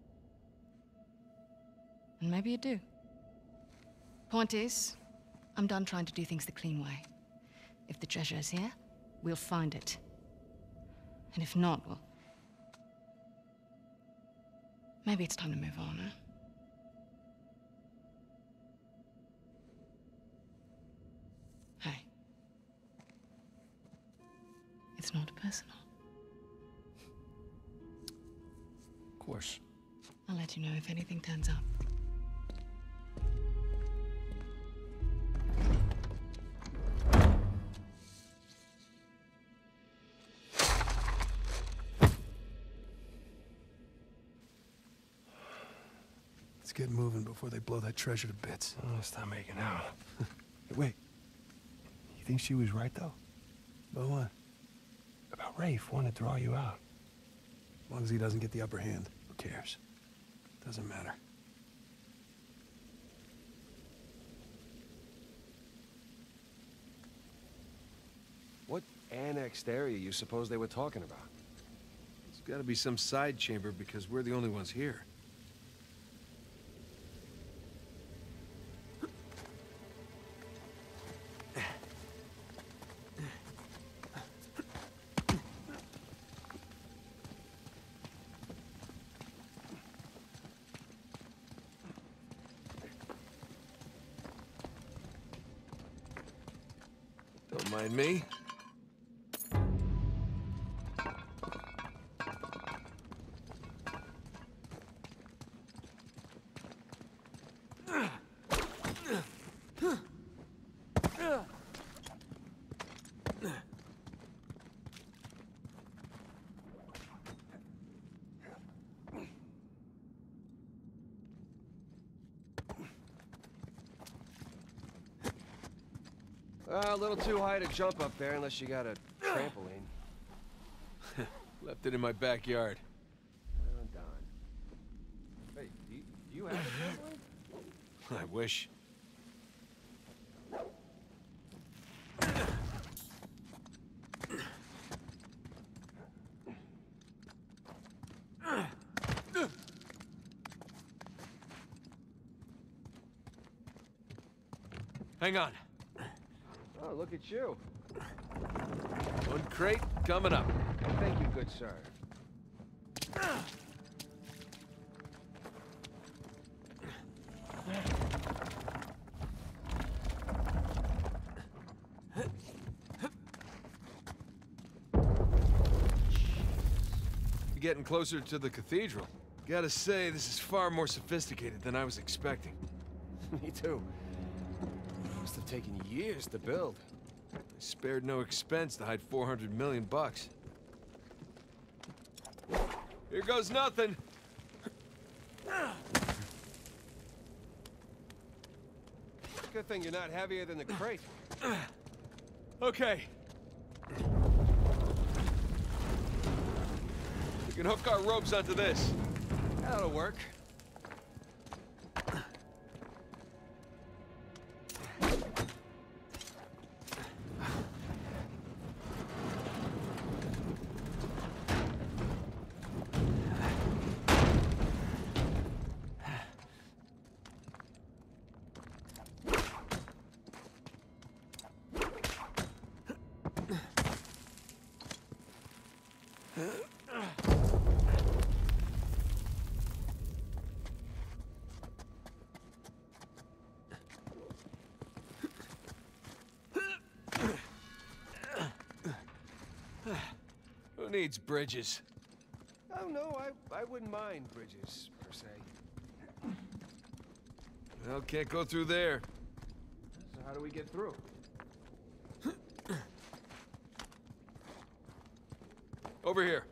And maybe you do. Point is, I'm done trying to do things the clean way. If the treasure is here, we'll find it. And if not, well... maybe it's time to move on, huh? Hey. It's not personal. Of course. I'll let you know if anything turns up. Let's get moving before they blow that treasure to bits. Oh, stop making out. Hey, wait. You think she was right, though? About what? About Rafe wanting to draw you out. As long as he doesn't get the upper hand, who cares? Doesn't matter. What annexed area you suppose they were talking about? There's gotta be some side chamber because we're the only ones here. Don't mind me. Uh, a little too high to jump up there unless you got a trampoline. Left it in my backyard. Well done. Hey, do you, do you have a trampoline? I wish. Hang on. Oh, look at you. One crate coming up. Thank you, good sir. Getting closer to the cathedral. Gotta say, this is far more sophisticated than I was expecting. Me too. Must have taken years to build. I spared no expense to hide four hundred million bucks. Here goes nothing. Good thing you're not heavier than the crate. Okay. We can hook our ropes onto this. That'll work. Who needs bridges? Oh, no, I, I wouldn't mind bridges, per se. Well, can't go through there. So how do we get through? Over here.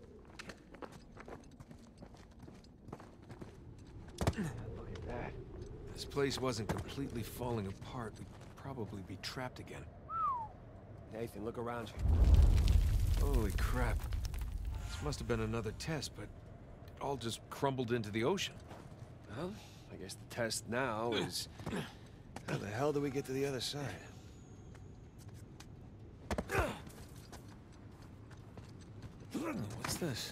Look at that. If this place wasn't completely falling apart, we'd probably be trapped again. Nathan, look around you. Holy crap. This must have been another test, but it all just crumbled into the ocean. Well, I guess the test now is... how the hell do we get to the other side? What's this?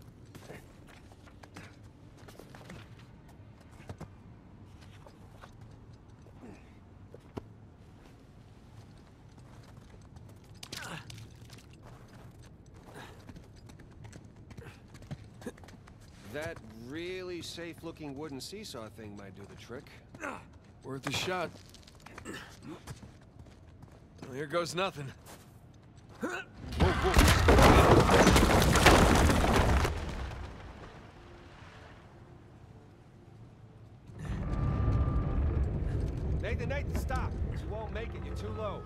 That really safe-looking wooden seesaw thing might do the trick. Worth a shot. Well, here goes nothing. Whoa, whoa. Nathan, Nathan, stop! You won't make it, you're too low.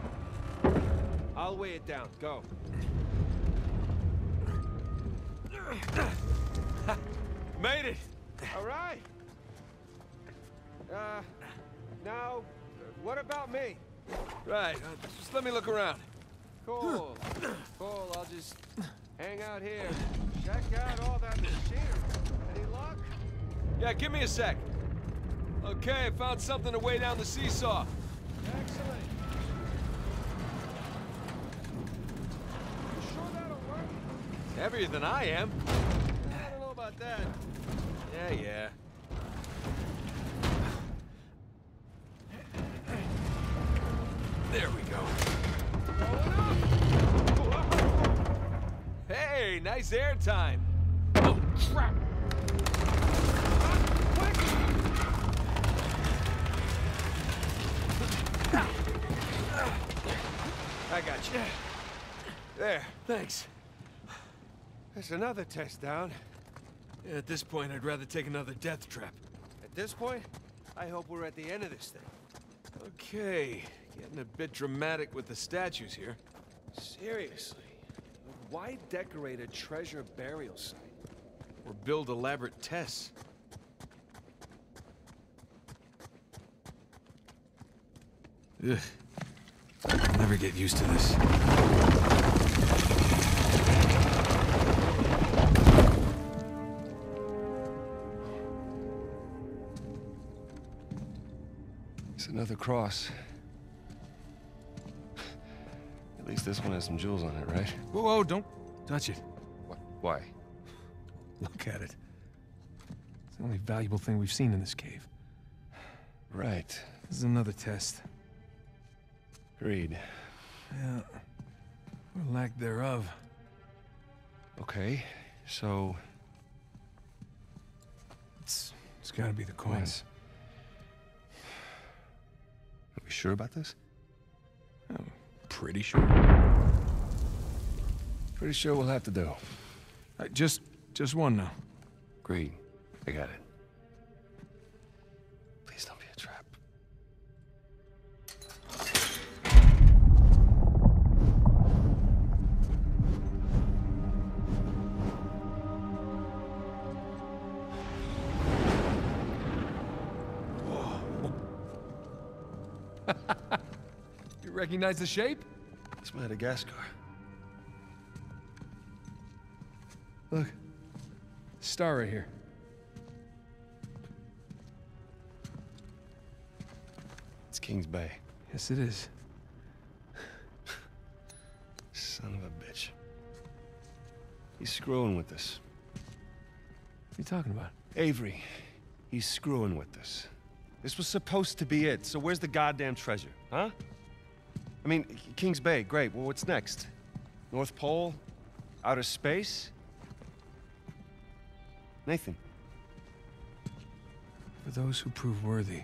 I'll weigh it down. Go. made it. All right. Uh, now, what about me? Right, uh, just let me look around. Cool. Cool, I'll just hang out here. Check out all that machinery. Any luck? Yeah, give me a sec. Okay, I found something to weigh down the seesaw. Excellent. You sure that'll work? Heavier than I am. I don't know about that. Yeah, yeah. There we go. Hey, nice air time. Oh, crap. I got you. There, thanks. There's another test down. Yeah, at this point, I'd rather take another death trap. At this point, I hope we're at the end of this thing. Okay, getting a bit dramatic with the statues here. Seriously, why decorate a treasure burial site? Or build elaborate tests. Ugh. I'll never get used to this. It's another cross. At least this one has some jewels on it, right? Whoa, whoa, don't touch it. What? Why? Look at it. It's the only valuable thing we've seen in this cave. Right. This is another test. Agreed. Yeah. Or lack thereof. Okay, so... It's... It's gotta be the coins. Are we sure about this? I'm pretty sure. Pretty sure we'll have to do. Uh, just... just one now. Agreed. I got it. Please don't be a trap. You recognize the shape? It's Madagascar. Look. Star right here. It's Kings Bay. Yes, it is. Son of a bitch. He's screwing with us. What are you talking about? Avery. He's screwing with us. This was supposed to be it, so where's the goddamn treasure, huh? I mean, Kings Bay, great. Well, what's next? North Pole? Outer space? Nathan. For those who prove worthy,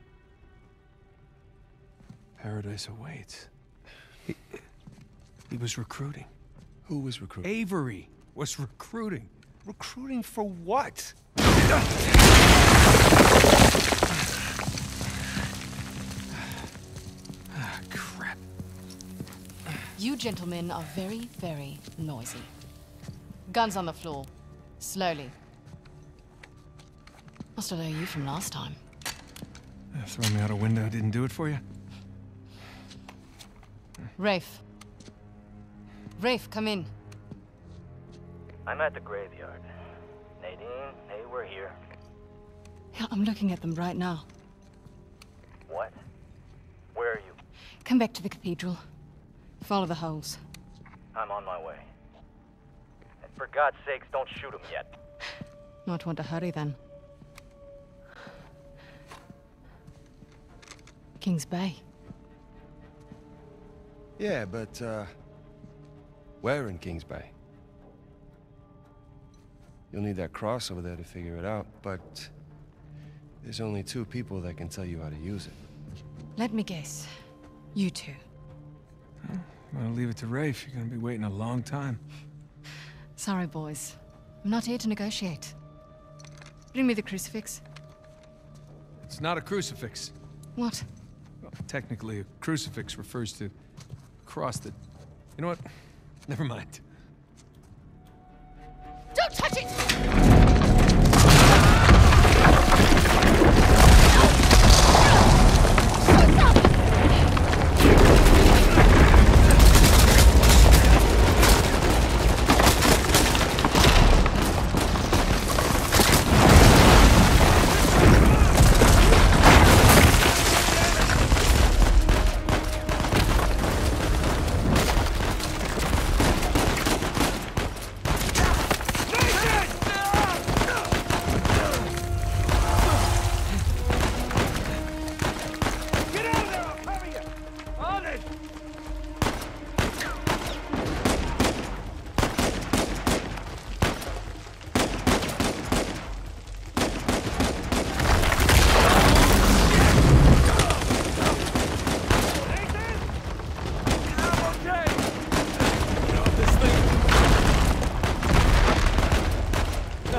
paradise awaits. He, he was recruiting. Who was recruiting? Avery was recruiting. Recruiting for what? Ah, crap. You gentlemen are very, very noisy. Guns on the floor. Slowly. Must have known you from last time. Uh, throw me out a window didn't do it for you? Rafe. Rafe, come in. I'm at the graveyard. Nadine, hey, we're here. Yeah, I'm looking at them right now. What? Where are you? Come back to the cathedral. Follow the holes. I'm on my way. And for God's sakes, don't shoot him yet. Not want to hurry then. Kings Bay. Yeah, but, uh... where in Kings Bay? You'll need that cross over there to figure it out, but... there's only two people that can tell you how to use it. Let me guess. You two. I'm gonna leave it to Rafe. You're gonna be waiting a long time. Sorry, boys. I'm not here to negotiate. Bring me the crucifix. It's not a crucifix. What? Well, technically, a crucifix refers to a cross that... You know what? Never mind. Don't touch it!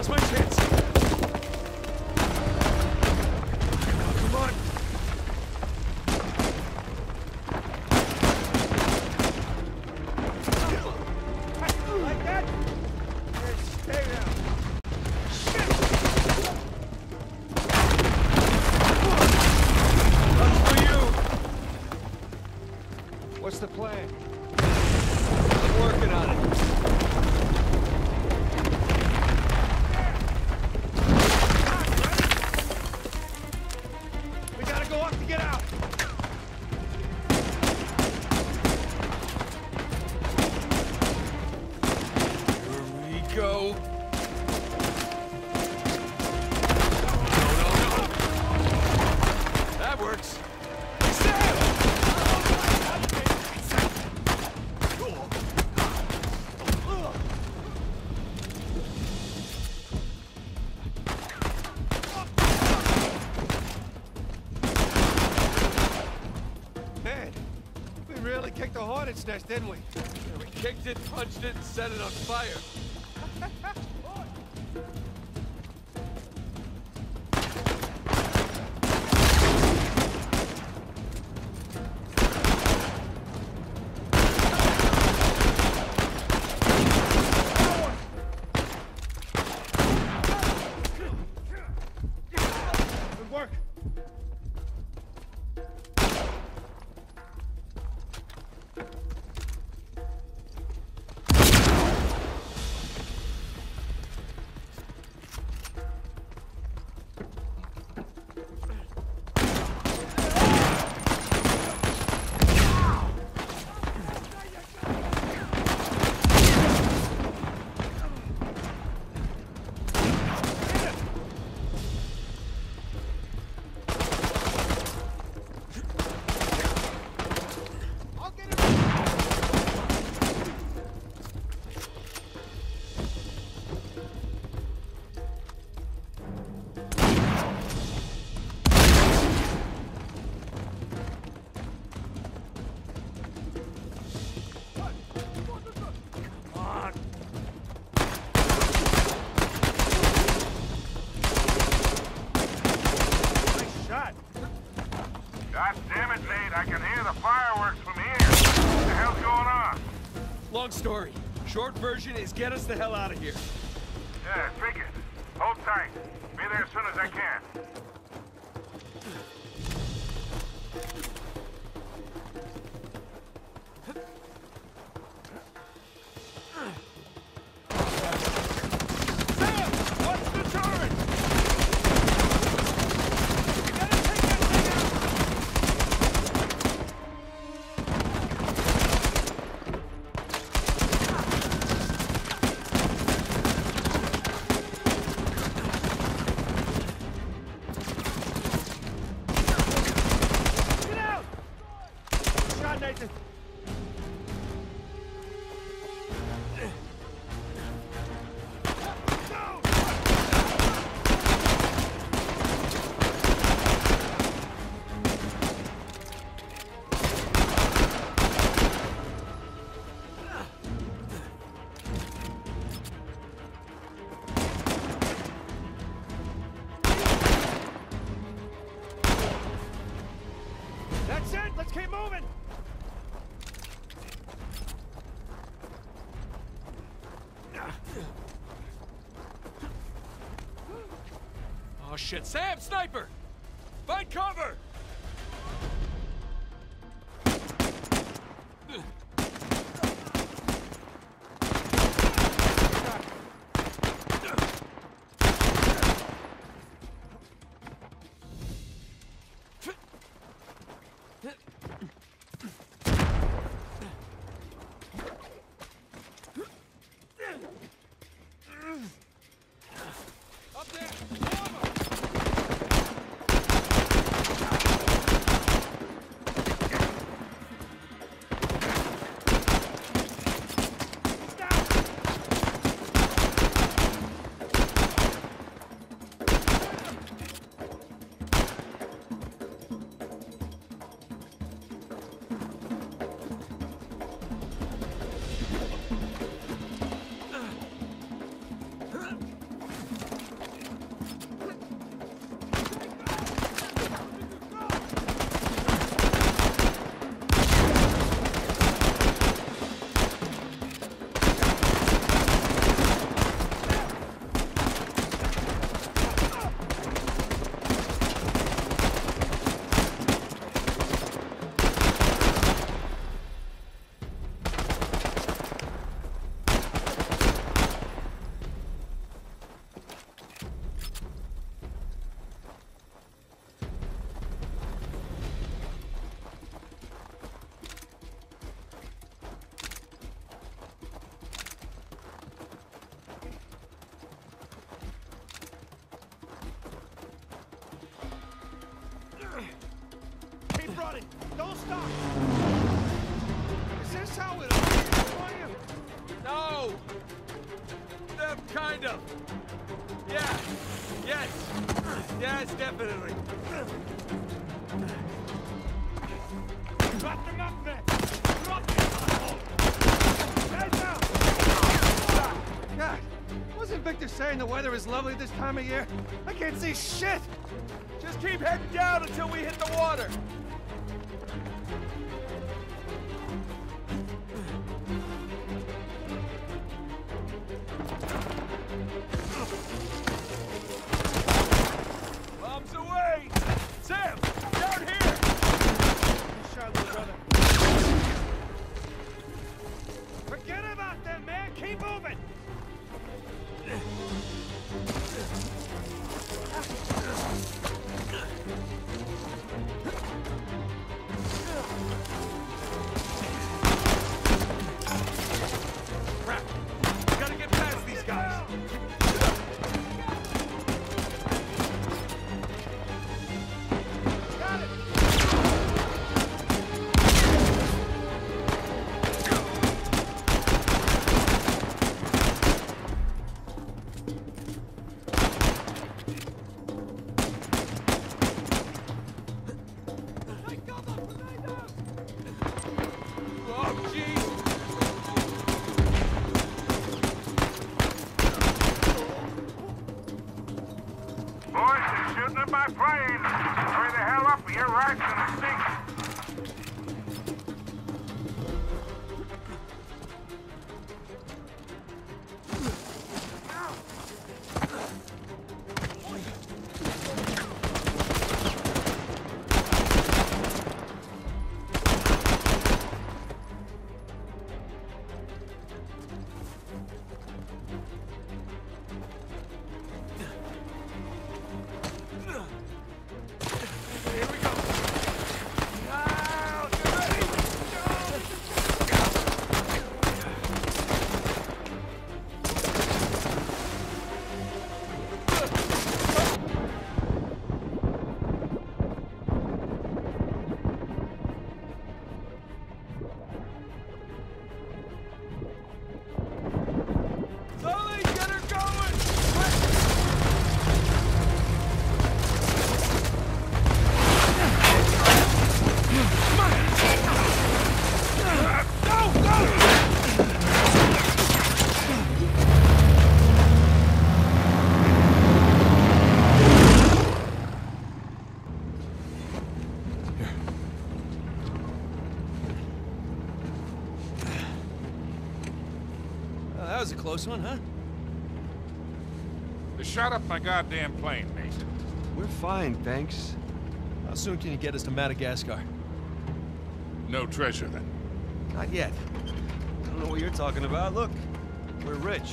That's my chance. Come on. Like that? Hey, stay down. Shit! That's for you. What's the plan? I'm working on it. We gotta go up to get out. Here we go. That works. Man, we really kicked the hornet's nest, didn't we? Yeah, we kicked it, punched it, and set it on fire. Good work. God damn it, Nate. I can hear the fireworks from here. What the hell's going on? Long story. Short version is get us the hell out of here. Yeah, figured. Hold tight. Be there as soon as I can. Nathan. That's it. Let's keep moving. Oh shit, Sam, sniper! Find cover! Up there! going! Don't stop! Is this how it is for you? No! Uh, kind of. Yeah. Yes. Yes, definitely. Drop them up there! Drop them! Head down! God, wasn't Victor saying the weather is lovely this time of year? I can't see shit! Just keep heading down until we hit the water. Bombs away! Sam, down here! You shot my brother. Forget about them, man! Keep moving! Crap! Gotta get past these guys! Got it! Oh, jeez! Boys, they're shooting at my plane. Hurry the hell up, or your right's gonna sink. Sully, get her going! Oh, that was a close one, huh? They shot up my goddamn plane, Nate. We're fine, thanks. How soon can you get us to Madagascar? No treasure, then. Not yet. I don't know what you're talking about. Look, we're rich.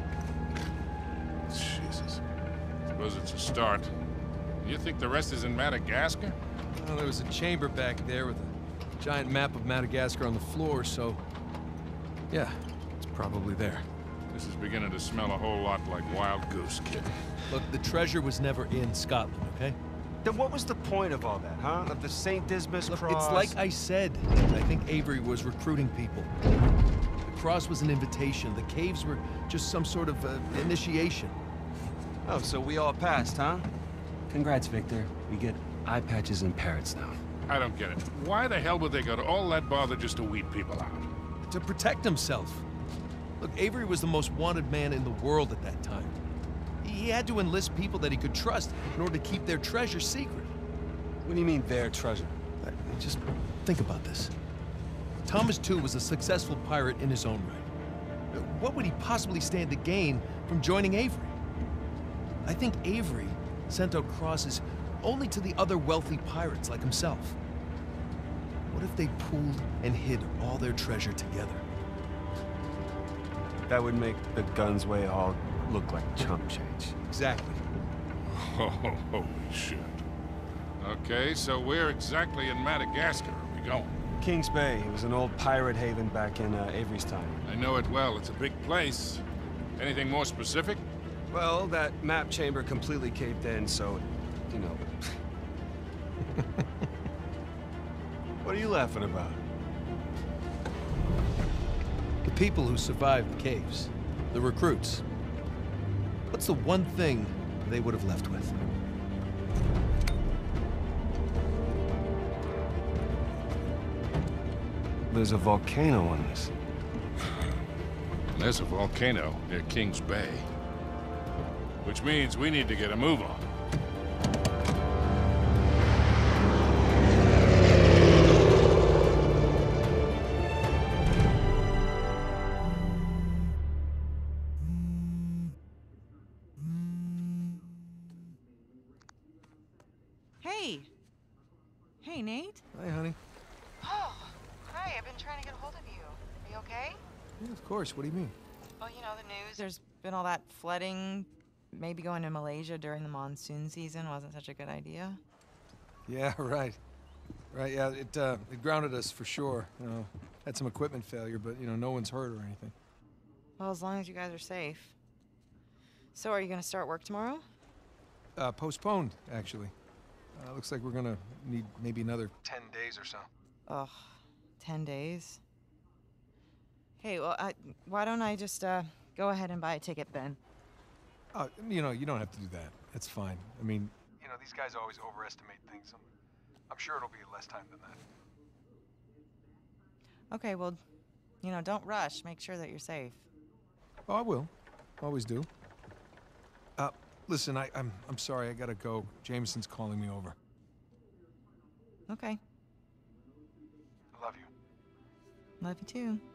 Jesus. Suppose it's a start. You think the rest is in Madagascar? Well, there was a chamber back there with a giant map of Madagascar on the floor, so... yeah, it's probably there. This is beginning to smell a whole lot like Wild Goose, kid. Look, the treasure was never in Scotland, okay? Then what was the point of all that, huh? Of the Saint Dismas Look, cross? it's like I said. I think Avery was recruiting people. The cross was an invitation. The caves were just some sort of uh, initiation. Oh, so we all passed, huh? Congrats, Victor. We get eye patches and parrots now. I don't get it. Why the hell would they go to all that bother just to weed people out? To protect himself. Look, Avery was the most wanted man in the world at that time. He had to enlist people that he could trust in order to keep their treasure secret. What do you mean, their treasure? Uh, Just think about this. Thomas Tew was a successful pirate in his own right. Uh, What would he possibly stand to gain from joining Avery? I think Avery sent out crosses only to the other wealthy pirates like himself. What if they pooled and hid all their treasure together? That would make the Gunsway all look like chump change. Exactly. Oh, holy shit. Okay, so where exactly in Madagascar are we going? Kings Bay. It was an old pirate haven back in uh, Avery's time. I know it well. It's a big place. Anything more specific? Well, that map chamber completely caved in, so, you know... What are you laughing about? The people who survived the caves. The recruits. What's the one thing they would have left with? There's a volcano on this. There's a volcano near Kings Bay. Which means we need to get a move on. Hey! Hey, Nate? Hi, honey. Oh, hi, I've been trying to get a hold of you. Are you okay? Yeah, of course. What do you mean? Well, you know, the news, there's been all that flooding. Maybe going to Malaysia during the monsoon season wasn't such a good idea. Yeah, right. Right, yeah, it, uh, it grounded us for sure. You know, had some equipment failure, but, you know, no one's hurt or anything. Well, as long as you guys are safe. So, are you gonna start work tomorrow? Uh, postponed, actually. Uh, looks like we're gonna need maybe another ten days or so. Ugh, ten days? Hey, well, I, why don't I just, uh, go ahead and buy a ticket then? Uh, you know, you don't have to do that. It's fine. I mean, you know, these guys always overestimate things. I'm, I'm sure it'll be less time than that. Okay, well, you know, don't rush. Make sure that you're safe. Oh, I will. Always do. Uh, listen, I, I'm, I'm sorry. I gotta go. Jameson's calling me over. Okay. I love you. Love you too.